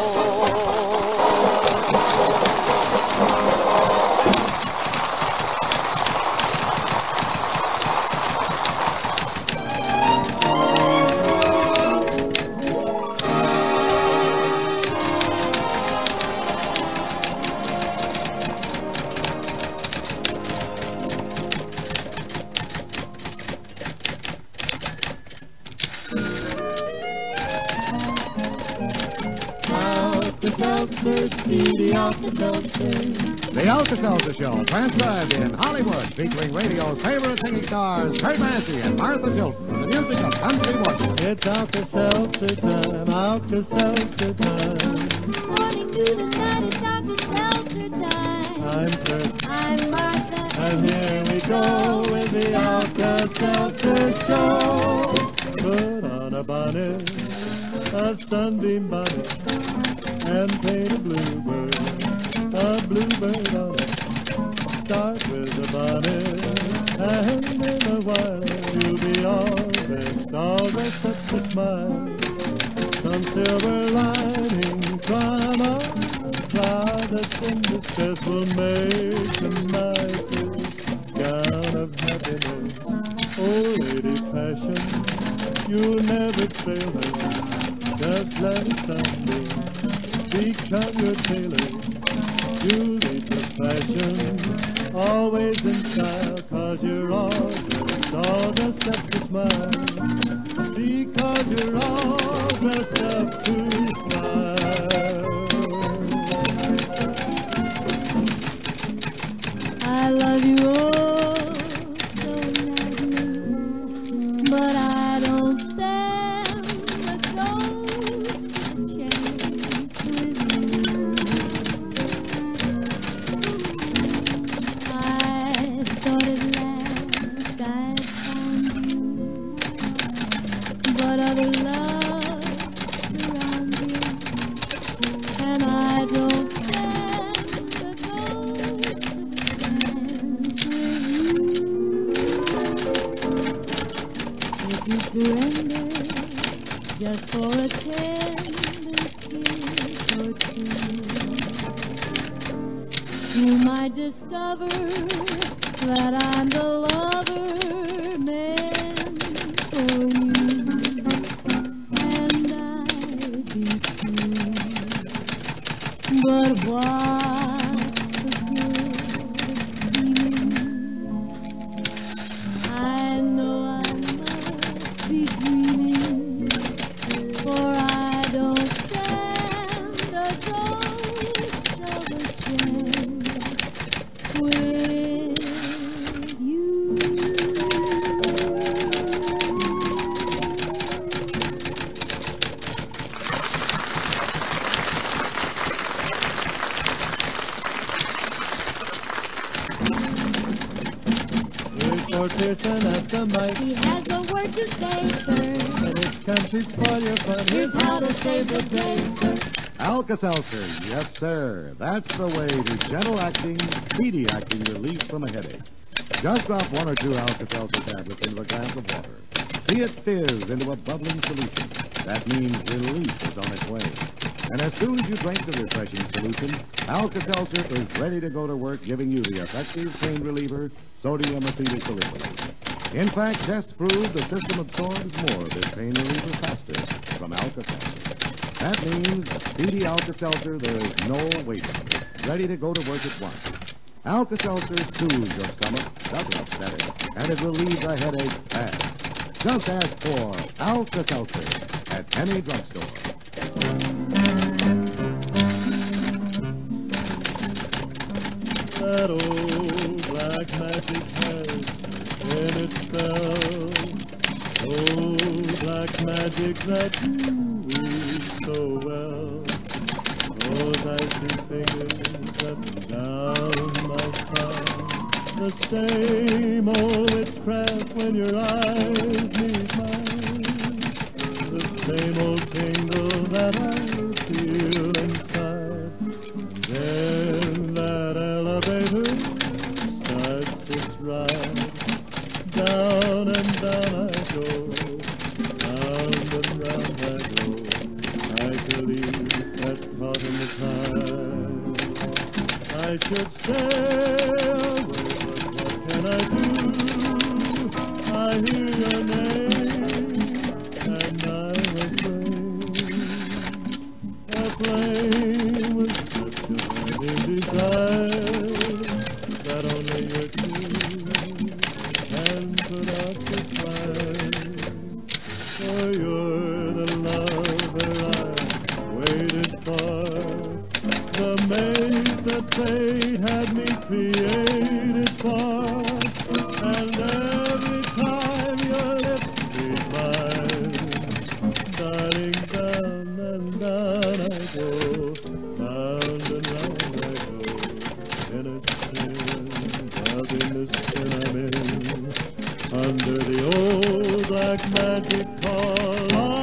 Alka-Seltzer, Speedy Alka-Seltzer. The Alka-Seltzer Show, transcribed in Hollywood, featuring radio's favorite singing stars, Kurt Massey and Martha Chilton, the music of country wonderland. It's Alka-Seltzer time, Alka-Seltzer time. Morning to the night, it's Alka-Seltzer time. I'm Kurt, I'm Martha. and here we go with the Alka-Seltzer Show. Put on a bonnet, a sunbeam bonnet, and paint a bluebird, a bluebird on it. Start with the bonnet, and in a while you'll be all dressed, all dressed up to smile. Some silver lining from a cloud that's in distress will make the nicest gown of happiness. Oh, Lady Passion, you'll never fail her. Just let it sunbeam become your tailor. You lead the fashion, always in style, cause you're all dressed, all dressed up to smile. Because you're all dressed up to smile. I love you all so madly, but I don't stand a ghost chance with you. I thought at last I'd found you, but other love surrounds you, and I don't stand a ghost chance with you. If you surrender just for a tender kiss or two, you might discover that I'm the lover meant for you, and I'd be true. But what's the good of scheming? I know I must be dreaming, for I don't stand a ghost of a chance with you. Here's Fort Pearson at the mic, He has a word to say, sir. and it's country's for your fun. Here's how to save the day, sir. Alka-Seltzer, yes sir. That's the way to gentle acting, speedy acting relief from a headache. Just drop one or two Alka-Seltzer tablets into a glass of water. See it fizz into a bubbling solution. That means relief is on its way. And as soon as you drink the refreshing solution, Alka-Seltzer is ready to go to work giving you the effective pain reliever, sodium acetylsalicylate. In fact, tests prove the system absorbs more of this pain reliever faster from Alka-Seltzer. That means speedy Alka-Seltzer, there is no waiting. Ready to go to work at once. Alka-Seltzer soothes your stomach, doesn't upset it, and it relieves a headache fast. Just ask for Alka-Seltzer at any drugstore. That old black magic has in its spell, old black magic that you use so well. Those icy fingers up and down my spine, the same old witchcraft when your eyes meet mine, the same old tingle that I feel inside. Then that elevator starts its ride. Down and down I go, round and round I go. I believe that's caught in the tide. I should stay away, but what can I do? I hear your name, and I'm afraid. A flame with such a burning desire that only your tears can put out the fire. For you're the lover I waited for, the mate that fate had me created for. And every time your lips meet mine, darling, down and down I go, round and round I go, in a sin, loving the sin I'm in, under the old black magic call.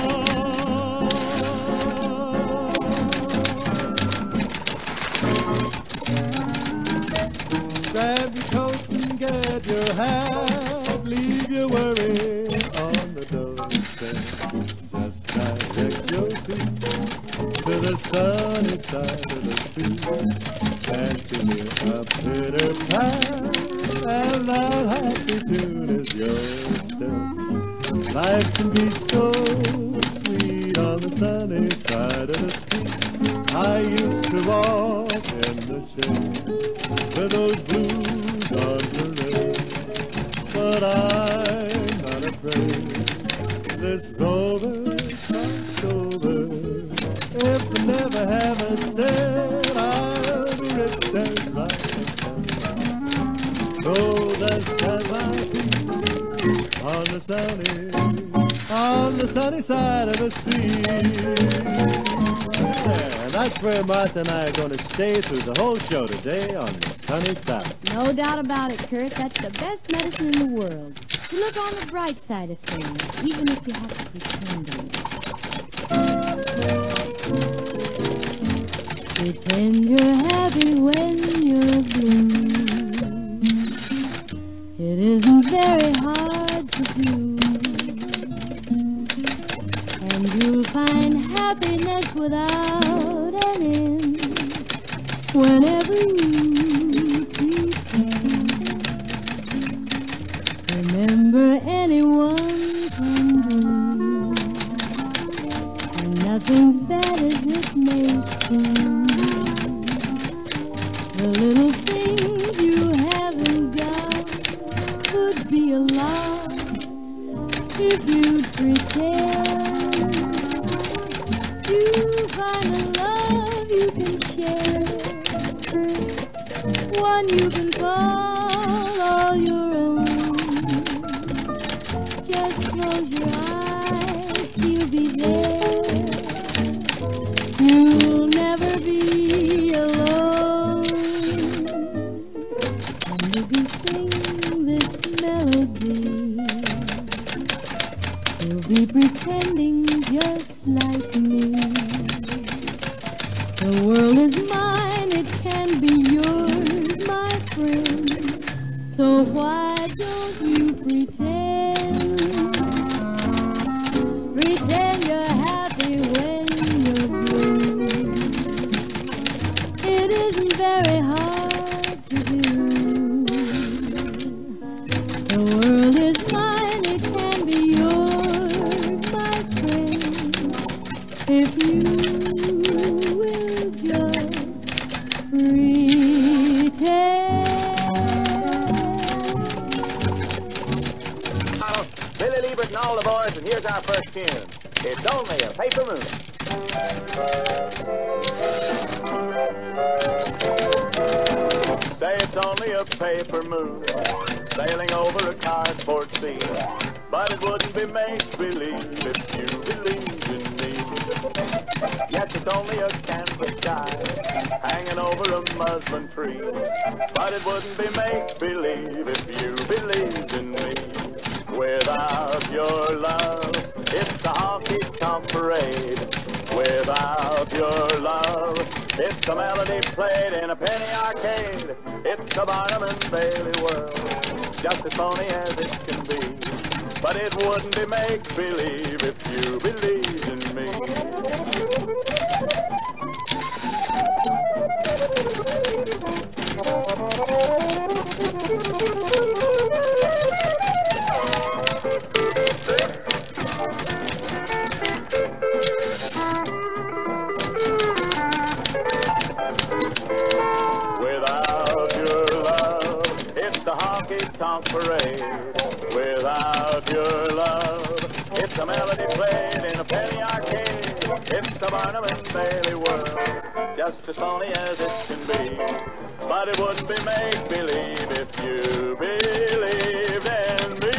Grab your coat and get your hat, leave your worry on the doorstep. Just direct your feet to the sunny side of the street, and to hear a pitter pat, and that happy tune is your step. Life can be so sweet on the sunny side of the street. I used to walk in the shade with those blues on parade, but I'm not afraid. This rover comes over. If we never have a cent, I'll be rich and like a cat. So let's have my feet on the sunny, on the sunny side of the street. Yeah, that's where Martha and I are going to stay through the whole show today, on the sunny side. No doubt about it, Kurt. That's the best medicine in the world. To look on the bright side of things, even if you have to pretend it. Pretend you're happy when you're blue. It isn't very hard to do. And you'll find happiness without an end whenever you pretend. Remember, anyone can do, and nothing's bad as it may seem. The little things you haven't got could be a lot if you'd pretend. You find a love you can share, one you can call all your own. Just close your eyes, you'll be there. You'll never be alone. And if you sing this melody, you'll be pretending just like me. The world is mine, it can be yours, my friend. So why don't you pretend? Pretend you're happy when you're blue. world is mine, it can be yours, my friend, if you will just pretend. Billy Liebert and all the boys, and here's our first tune. It's only a paper moon. Say it's only a paper moon sailing over a cardboard sea, but it wouldn't be make-believe if you believed in me. Yes, it's only a canvas sky hanging over a muslin tree, but it wouldn't be make-believe if you believed in me. Without your love, it's a honky-tonk parade. Without your love, it's a melody played in a penny arcade. It's a Barnum and Bailey world, just as phony as it can be. But it wouldn't be make-believe if you believed in me. Honky-tonk parade. Without your love, it's a melody played in a penny arcade. It's a Barnum and Bailey world, just as phony as it can be. But it wouldn't be make-believe if you believed in me.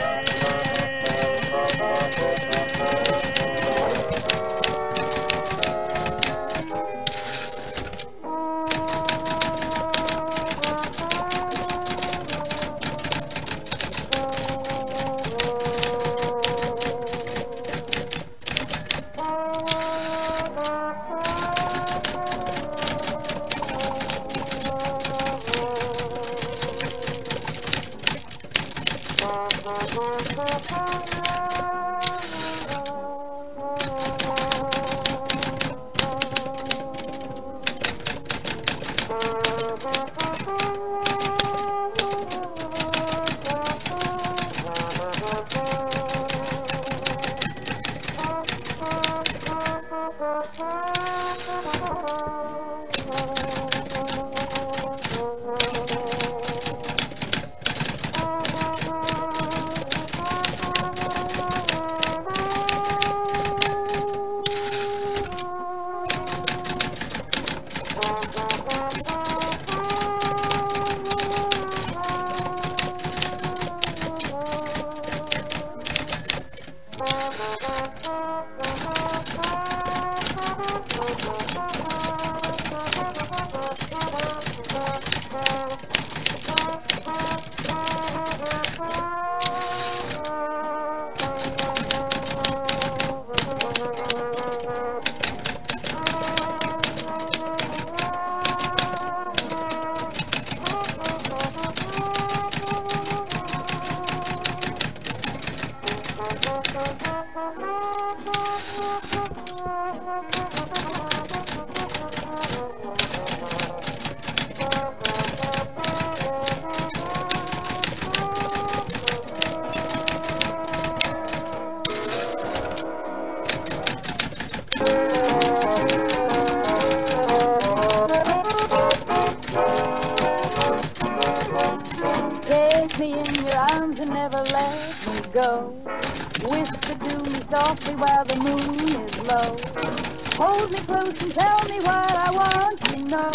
Take me in your arms and never let me go. Whisper to me softly while the moon is low. Hold me close and tell me what I want to know.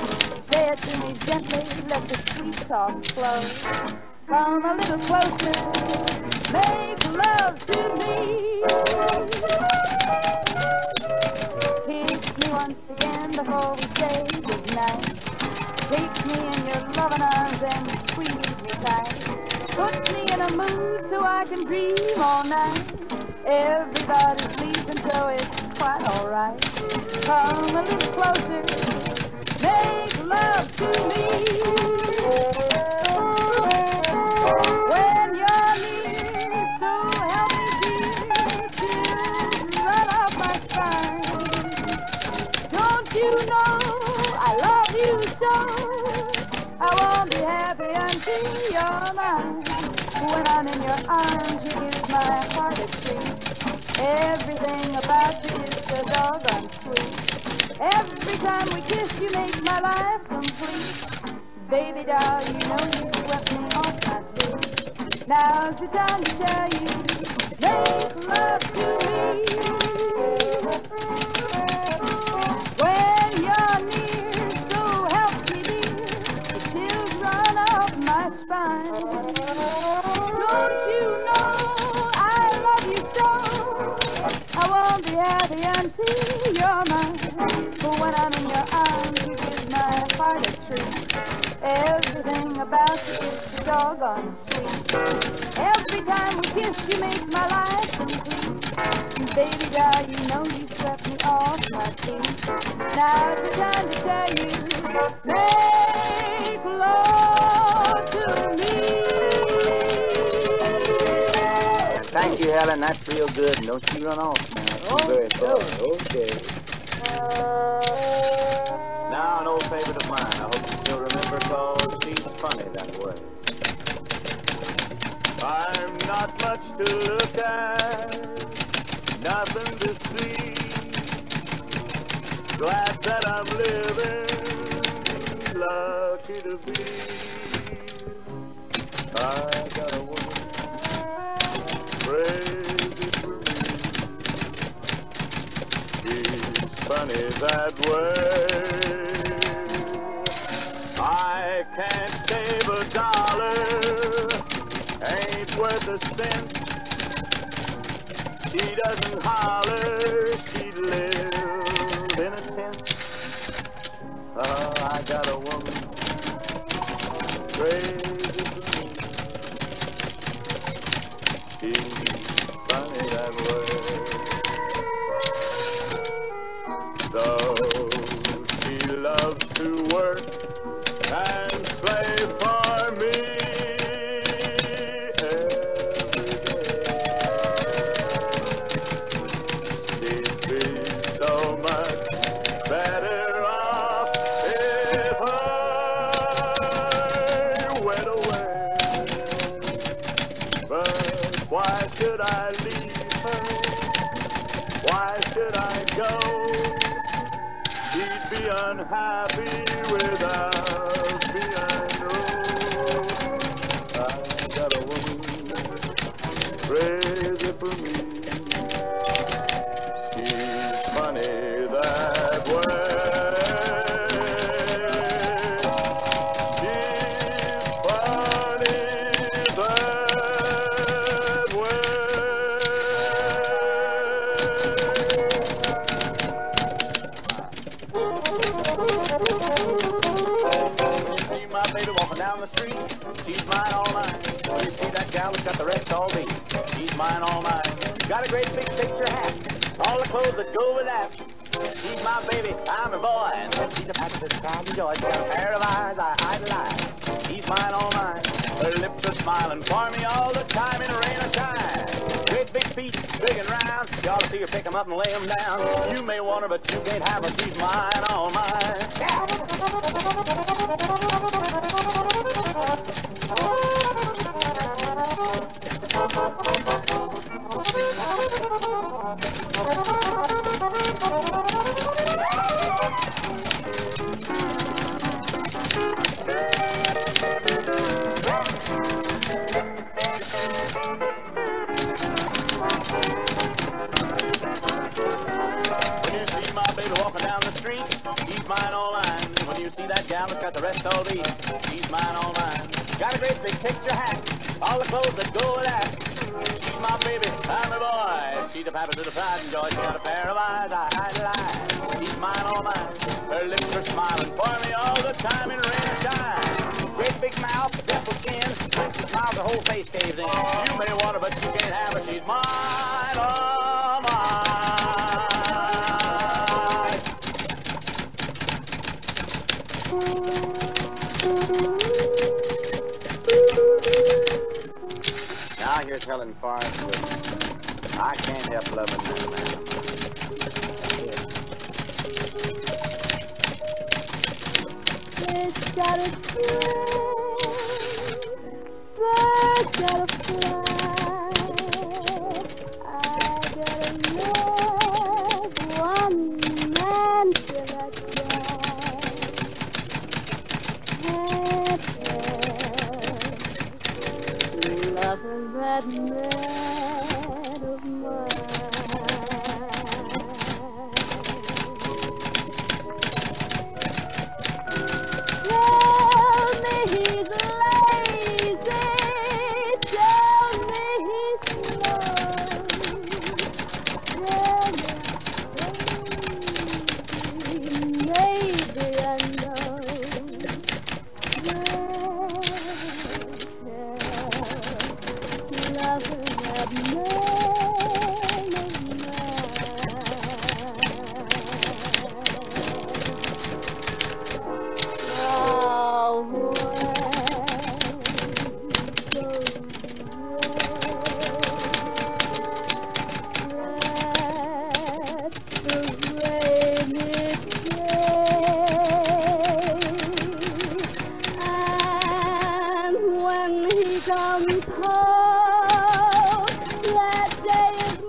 Say it to me gently, let the sweet talk flow. Come a little closer, make love to me. Kiss me once again before we say goodnight. Take me in your loving arms and squeeze me tight. Put me in a mood so I can dream all night. Everybody's sleeping so it's quite alright. Come a little closer, make love to me. When you're near, so help me dear, chills run up my spine. Don't you know I love you so? I won't be happy until you're mine. When I'm in your arms, you give my heart a treat. Everything about you is so doggone sweet. Every time we kiss, you make my life complete. Baby doll, you know you swept me off my feet. Now's the time to tell you, make love to me. When you're near, so help me dear, the chills run up my spine. Don't you know I love you so? I won't be happy until you're mine. But when I'm in your arms, you give my heart a treat. Everything about you is so doggone sweet. Every time we kiss, you make my life complete. Baby doll, you know you swept me off my feet. Now's the time to tell you, make love to me. Thank you, Helen. That's real good. And don't you run off now. That's very far. Okay. Now an old favorite of mine. I hope you still remember, cause she's funny that way. I'm not much to look at, nothing to see. Glad that I'm living, lucky to be. I got a woman crazy for me. She's funny that way. I can't save a dollar, ain't worth a cent. She doesn't holler, she lives in a tent. Oh, I got a woman crazy for me. She's funny that way. So she loves to work and slave for me every day. She'd be so much better off if I went away. But why should I leave her? Why should I go? She'd be unhappy without me, I know. I got a woman crazy for me. She's funny that way. She's funny that way. See my baby walking down the street, she's mine, all mine. When you see that gal who's got the rest all beat, she's mine, all mine. Got a great big picture hat, all the clothes that go with that. She's my baby, I'm her boy, and when she's a packet of pride and joy, she's got a pair of eyes I idolize. She's mine, all mine. Her lips are smiling for me all the time in rain or shine. Great big feet, big and round. You ought to see her pick 'em up and lay 'em down. You may want her, but you can't have her. She's mine, all mine. She's mine, all mine. When you see that gal that's got the rest all beat, she's mine, all mine. Got a great big picture hat, all the clothes that go with that. She's my baby, I'm her boy. She's a pappy to the pride and joy. She got a pair of eyes I idolize. She's mine, all mine. Her lips are smiling for me all the time in rain or shine. Great big mouth, dimple chin. When she smiles, her whole face caves in. You may want her, but you can't have her. She's mine, all mine. Now here's Helen Forrest with I Can't Help Loving That Man. Fish got a swim, birds got a fly. man of mine. Tell me he's lazy, tell me he's slow, tell me maybe I know. Loving that man of mine. Oh, comes home, that day is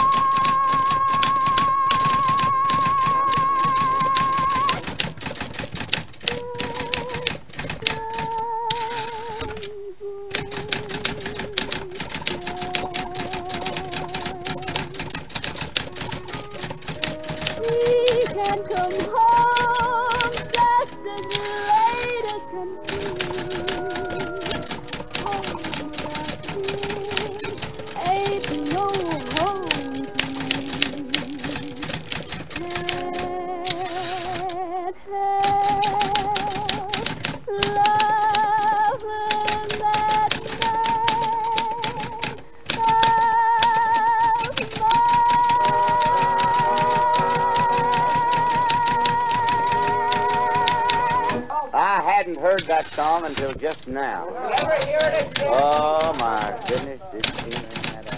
mine. He can come home just as later can be. Ain't no home to me. Can't help loving that I hadn't heard that song until just now. Oh my goodness, this thing had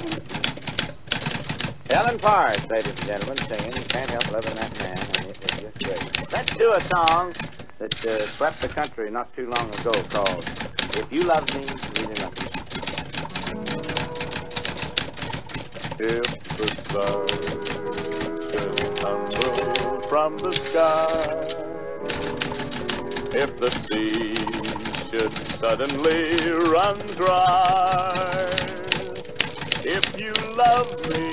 Helen Forrest, ladies and gentlemen, singing Can't Help Loving That Man, and it was just great. Let's do a song that uh, swept the country not too long ago called If You Love Me, Really Love Me. If the sun should tumble from the sky, if the sea should suddenly run dry, if you love me,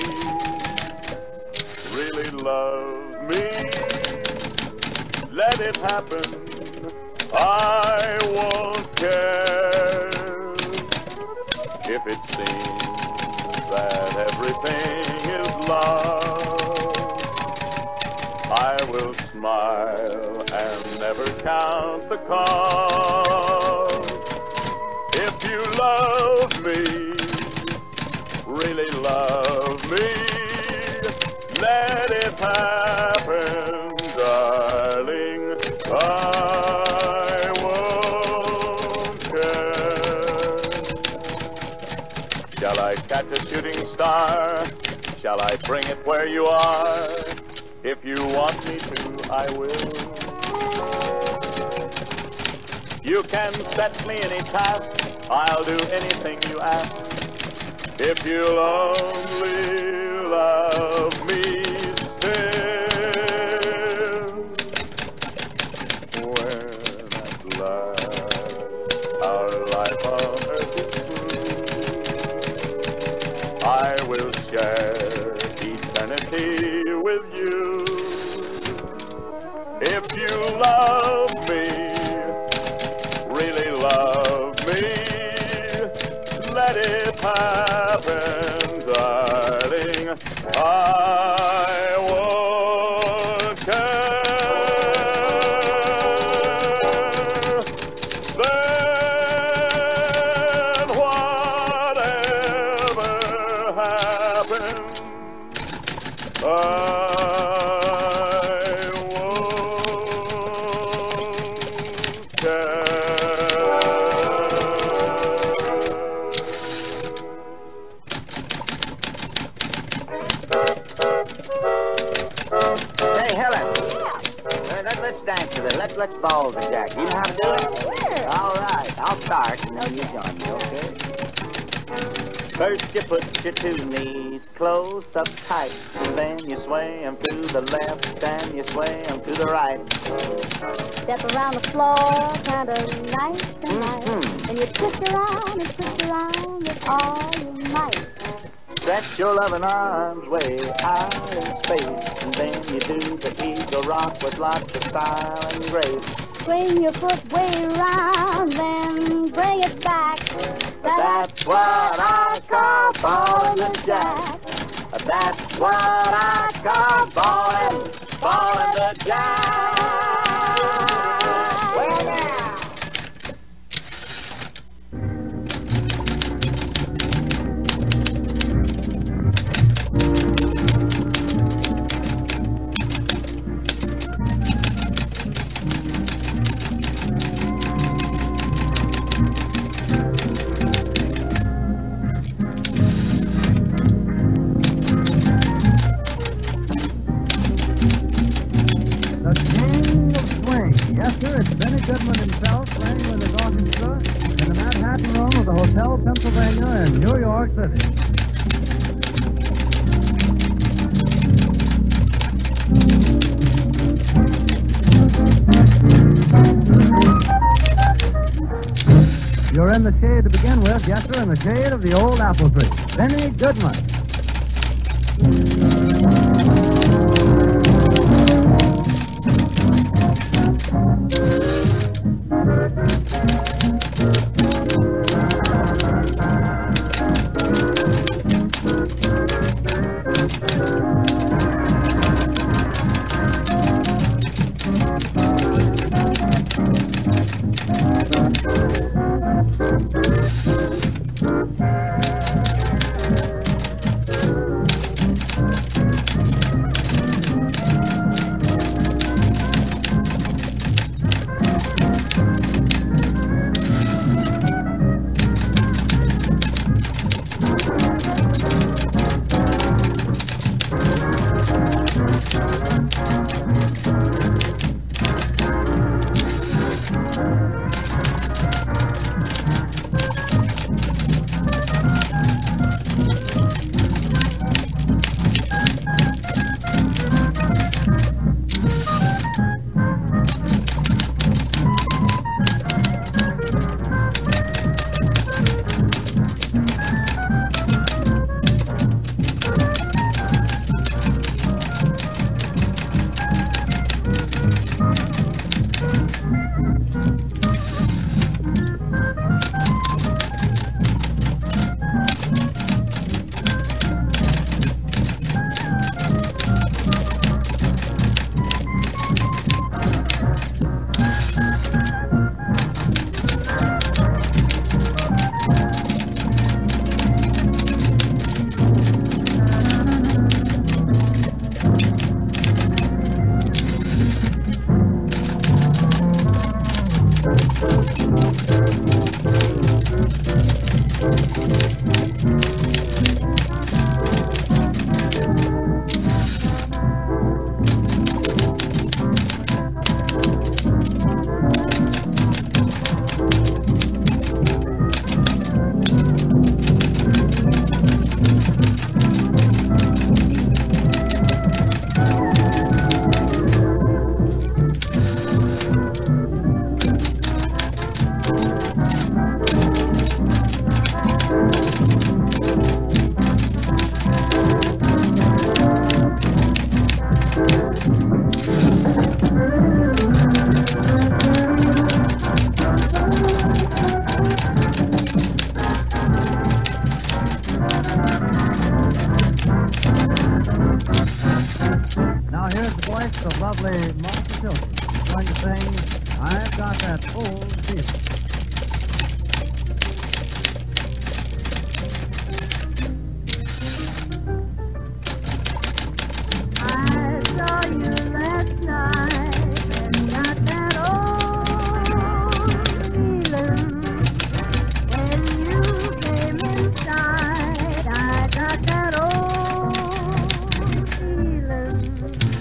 really love me, let it happen, I won't care. If it seems that everything is lost, I will smile and never count the cost. If you love me, really love me, let it happen, darling, I won't care. Shall I catch a shooting star? Shall I bring it where you are? If you want me to, I will. You can set me any task, I'll do anything you ask. If you'll only love me still. When at last our life on earth is through, I will share eternity with you. If you love me, really love me, let it happen, darling, I won't care. Then whatever happens, I won't care. Hey, Helen. Yeah. Let, let's dance with it. Let's, let's ball the jack. You know how to do it? Sure. All right. I'll start, and then you join me, okay? First you put your two knees close up tight, then you sway 'em to the left and you sway 'em to the right. Step around the floor, kind of nice and nice, and you twist around and twist around with all your might. Stretch your loving arms way out in space, and then you do the eagle rock with lots of style and grace. Swing your foot way round, then bring it back. That's what I call ballin' the jack. That's what I call ballin', ballin' the jack. Well now. Yes, sir, it's Benny Goodman himself playing with his orchestra in the Manhattan room of the Hotel Pennsylvania in New York City. You're in the shade to begin with, yes, sir, in the shade of the old apple tree. Benny Goodman.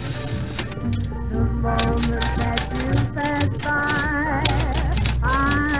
moment that you pass by, I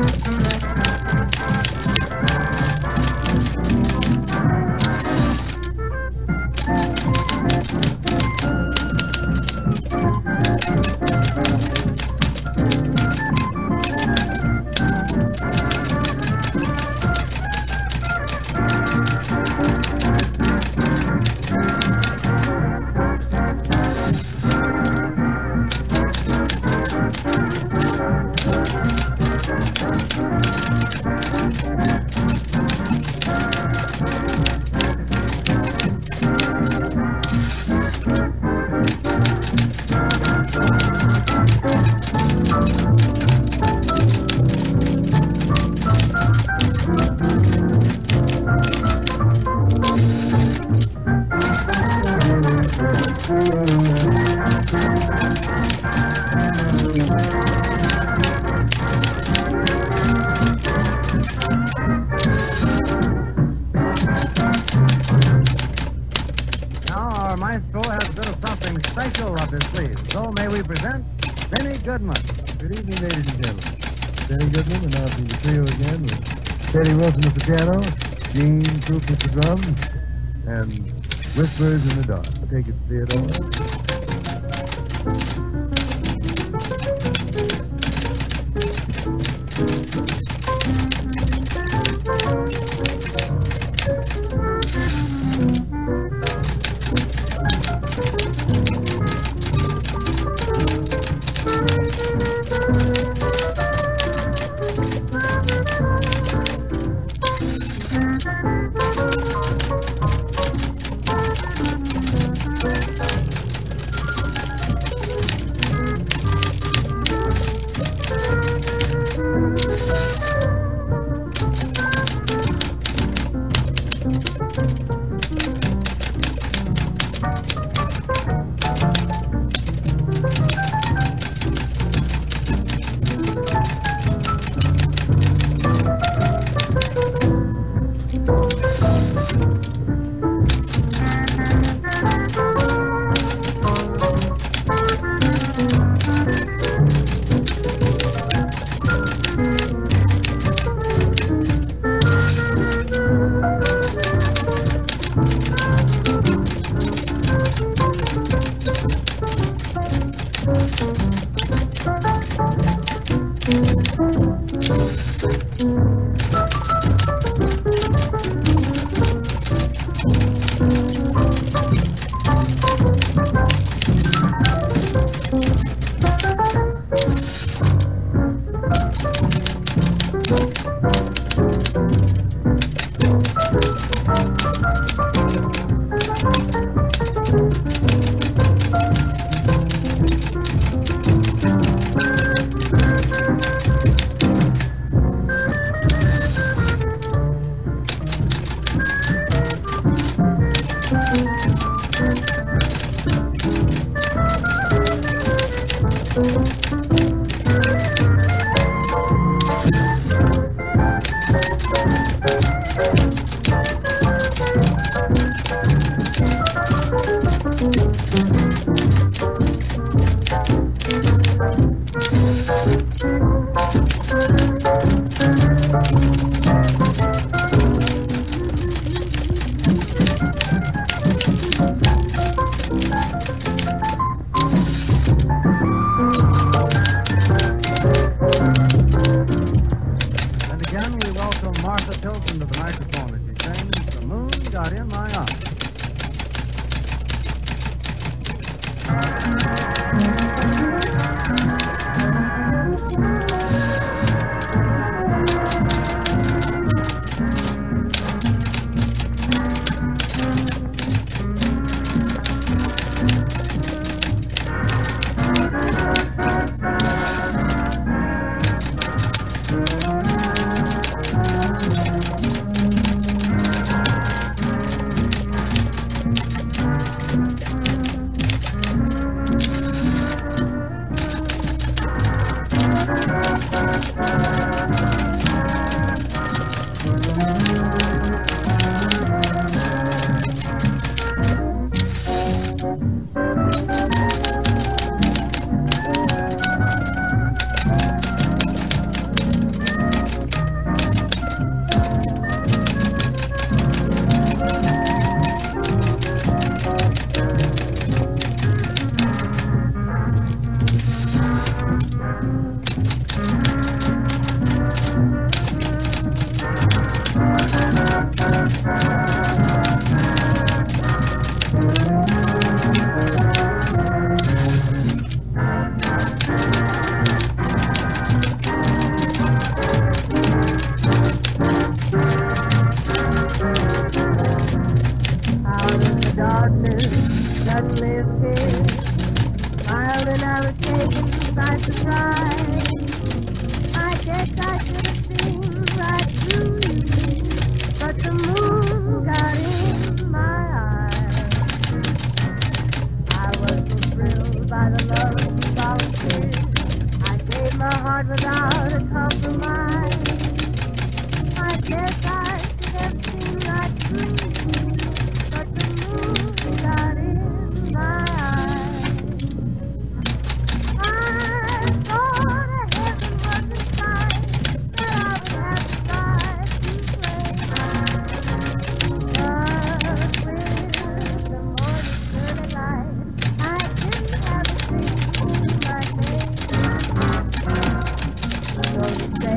Whispers in the dark. Take it, Theodore.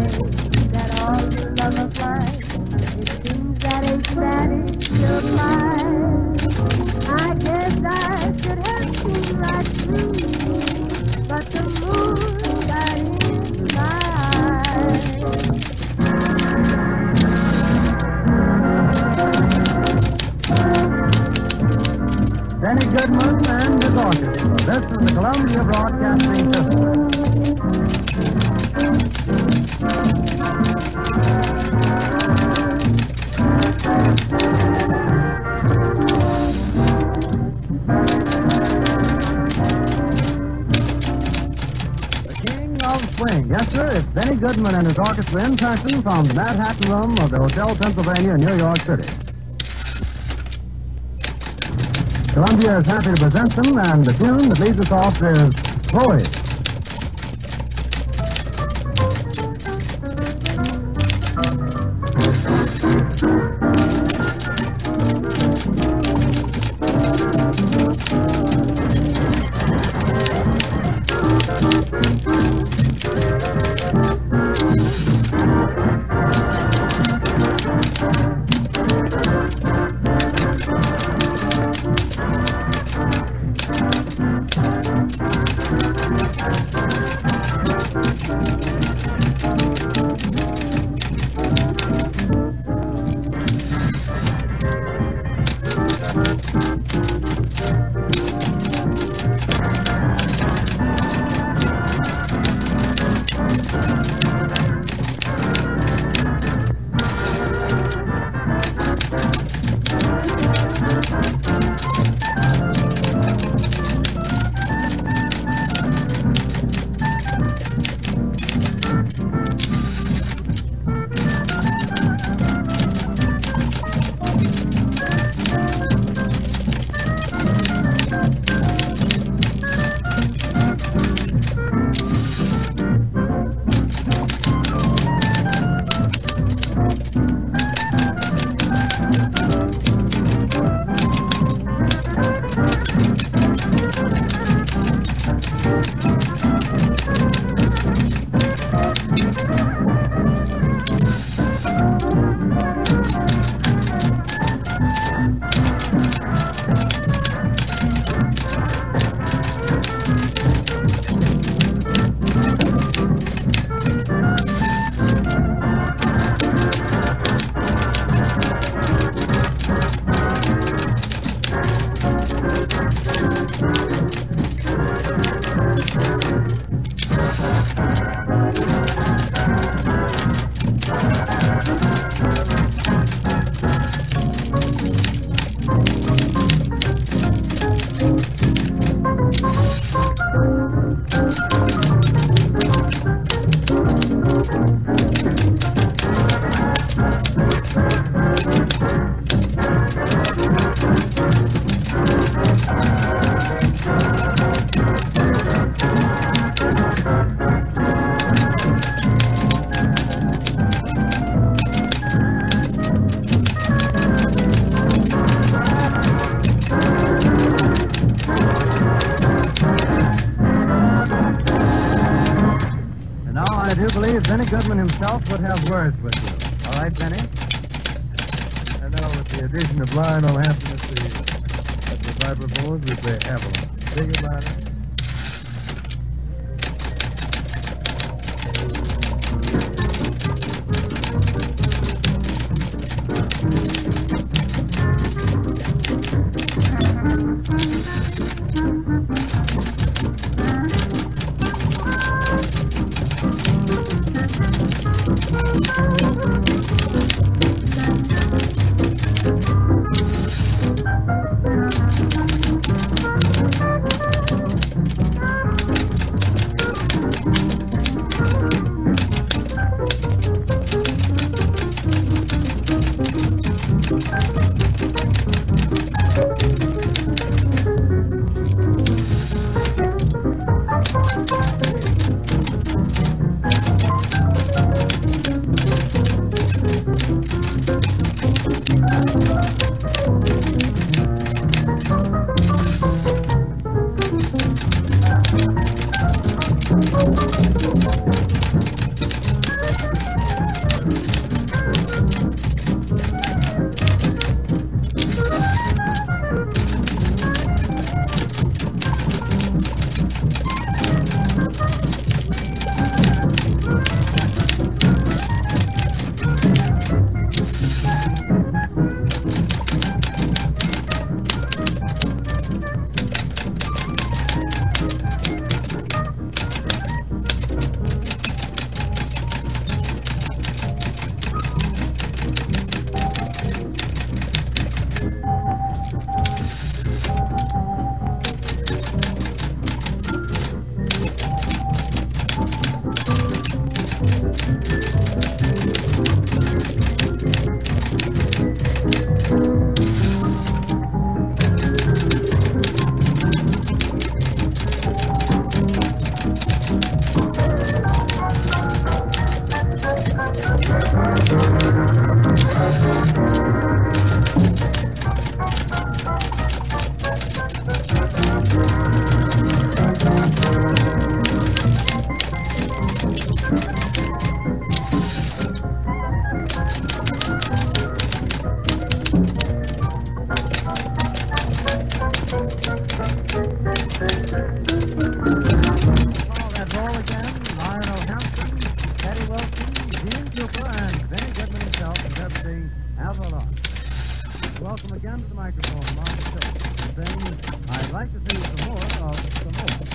that all your love of life, it seems that ain't vanished your mind. I guess I should have seen right through you, but the moon got in my eyes. Benny Goodman and his orchestra. This is the Columbia Broadcasting System. Swing. Yes, sir, it's Benny Goodman and his orchestra in person from the Manhattan Room of the Hotel Pennsylvania in New York City. Columbia is happy to present them, and the tune that leads us off is Chloe. Benny Goodman himself would have words with you. All right, Benny? I know with the addition of Lionel Hampton at the, at the vibraphone, we play Avalon. Think about it. Welcome again to the microphone, Mark Phillips, saying, I'd like to see some more of some more.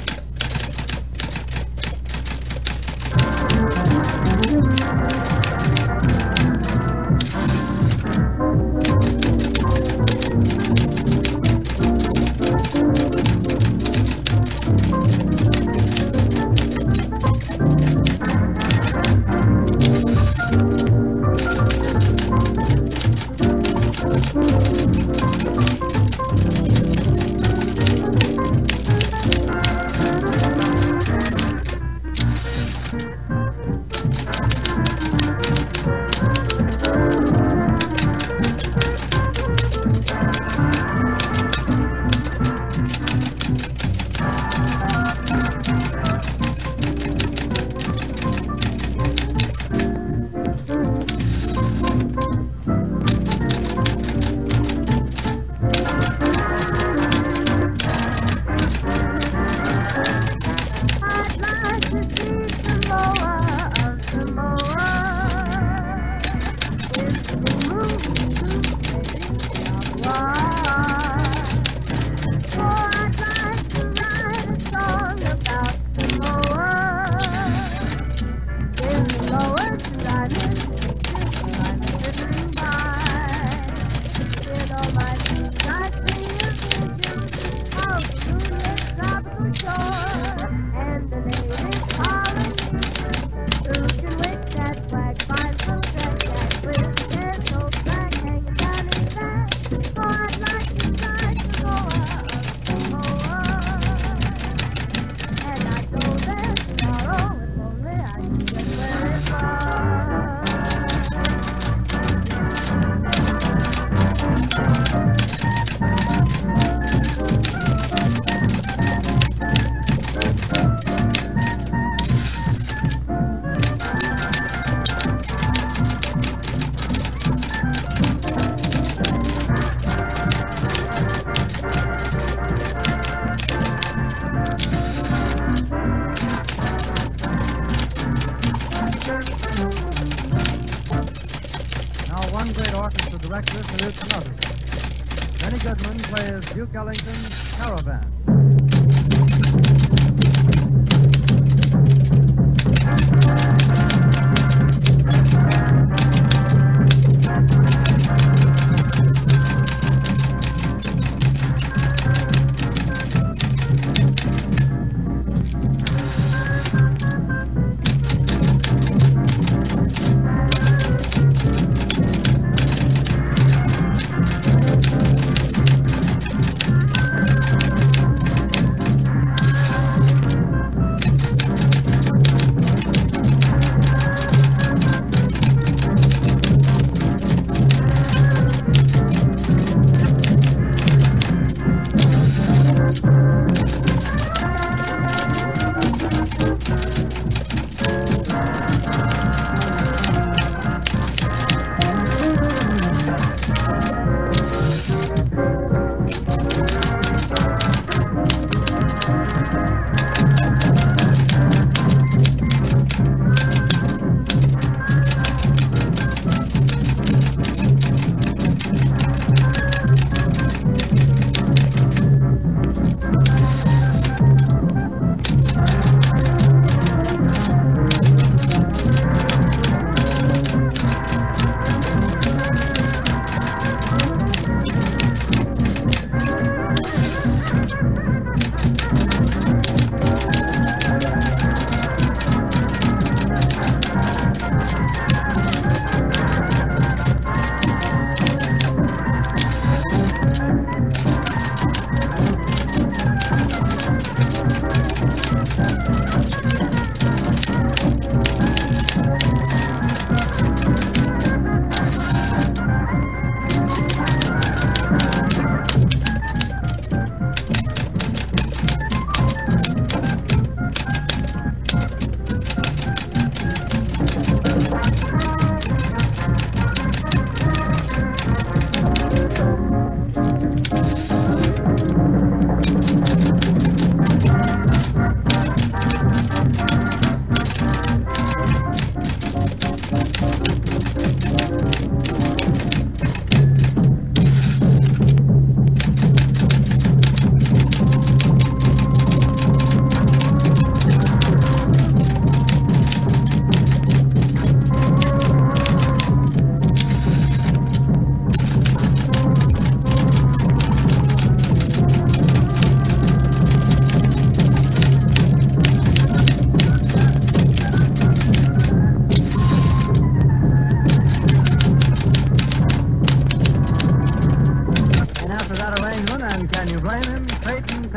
One great orchestra director salutes another. Benny Goodman plays Duke Ellington's Caravan.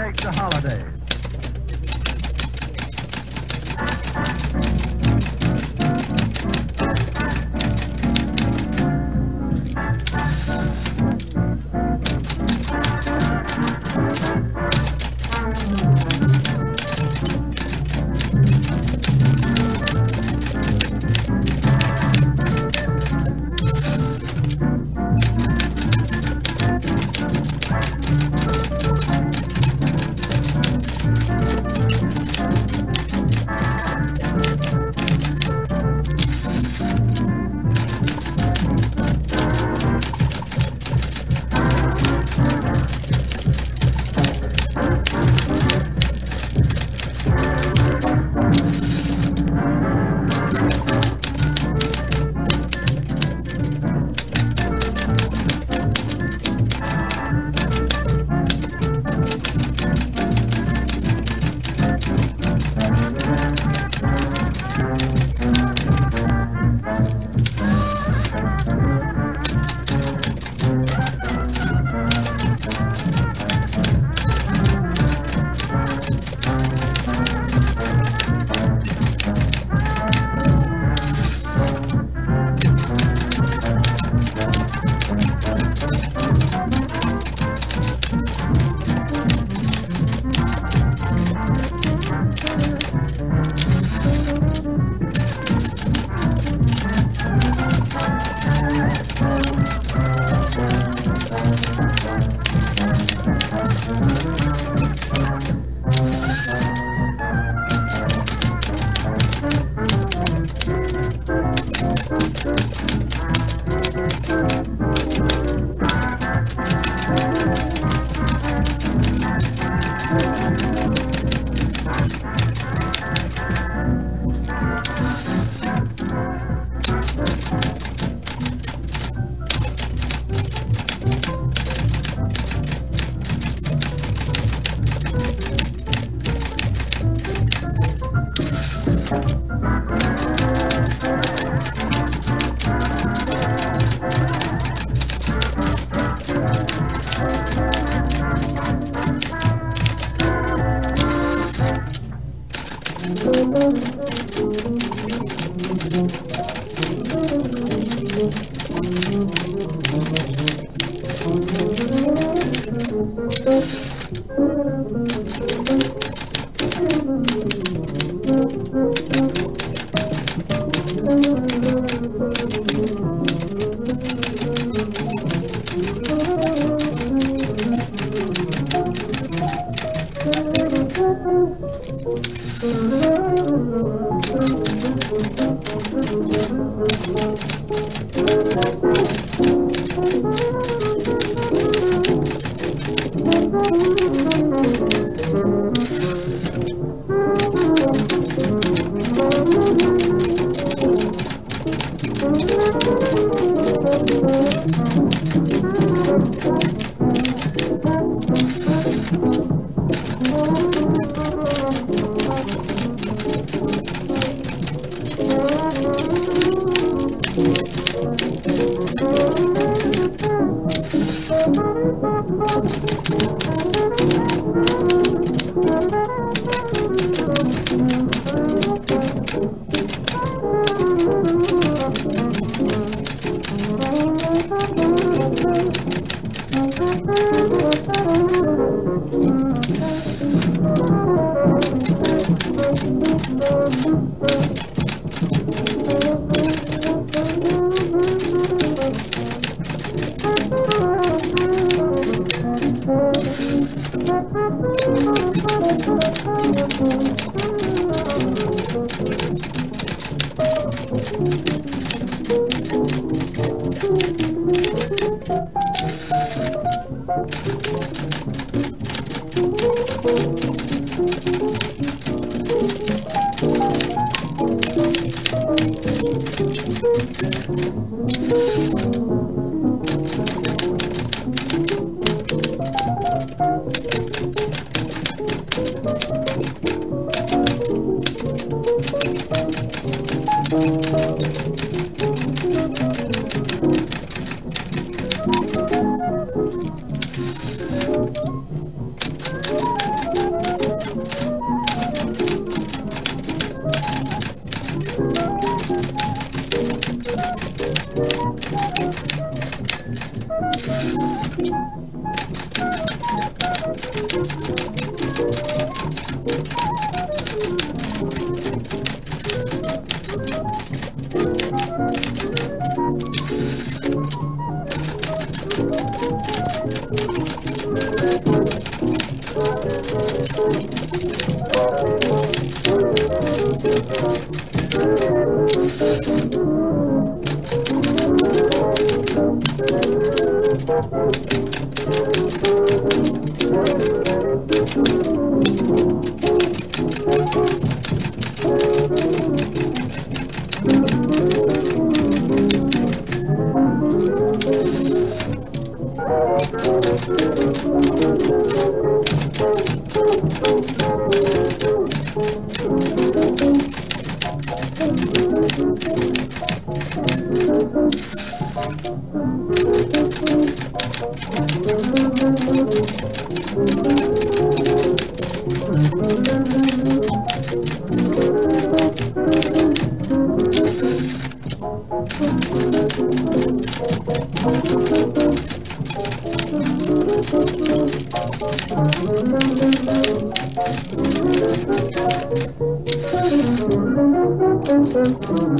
take the holidays. Thank you.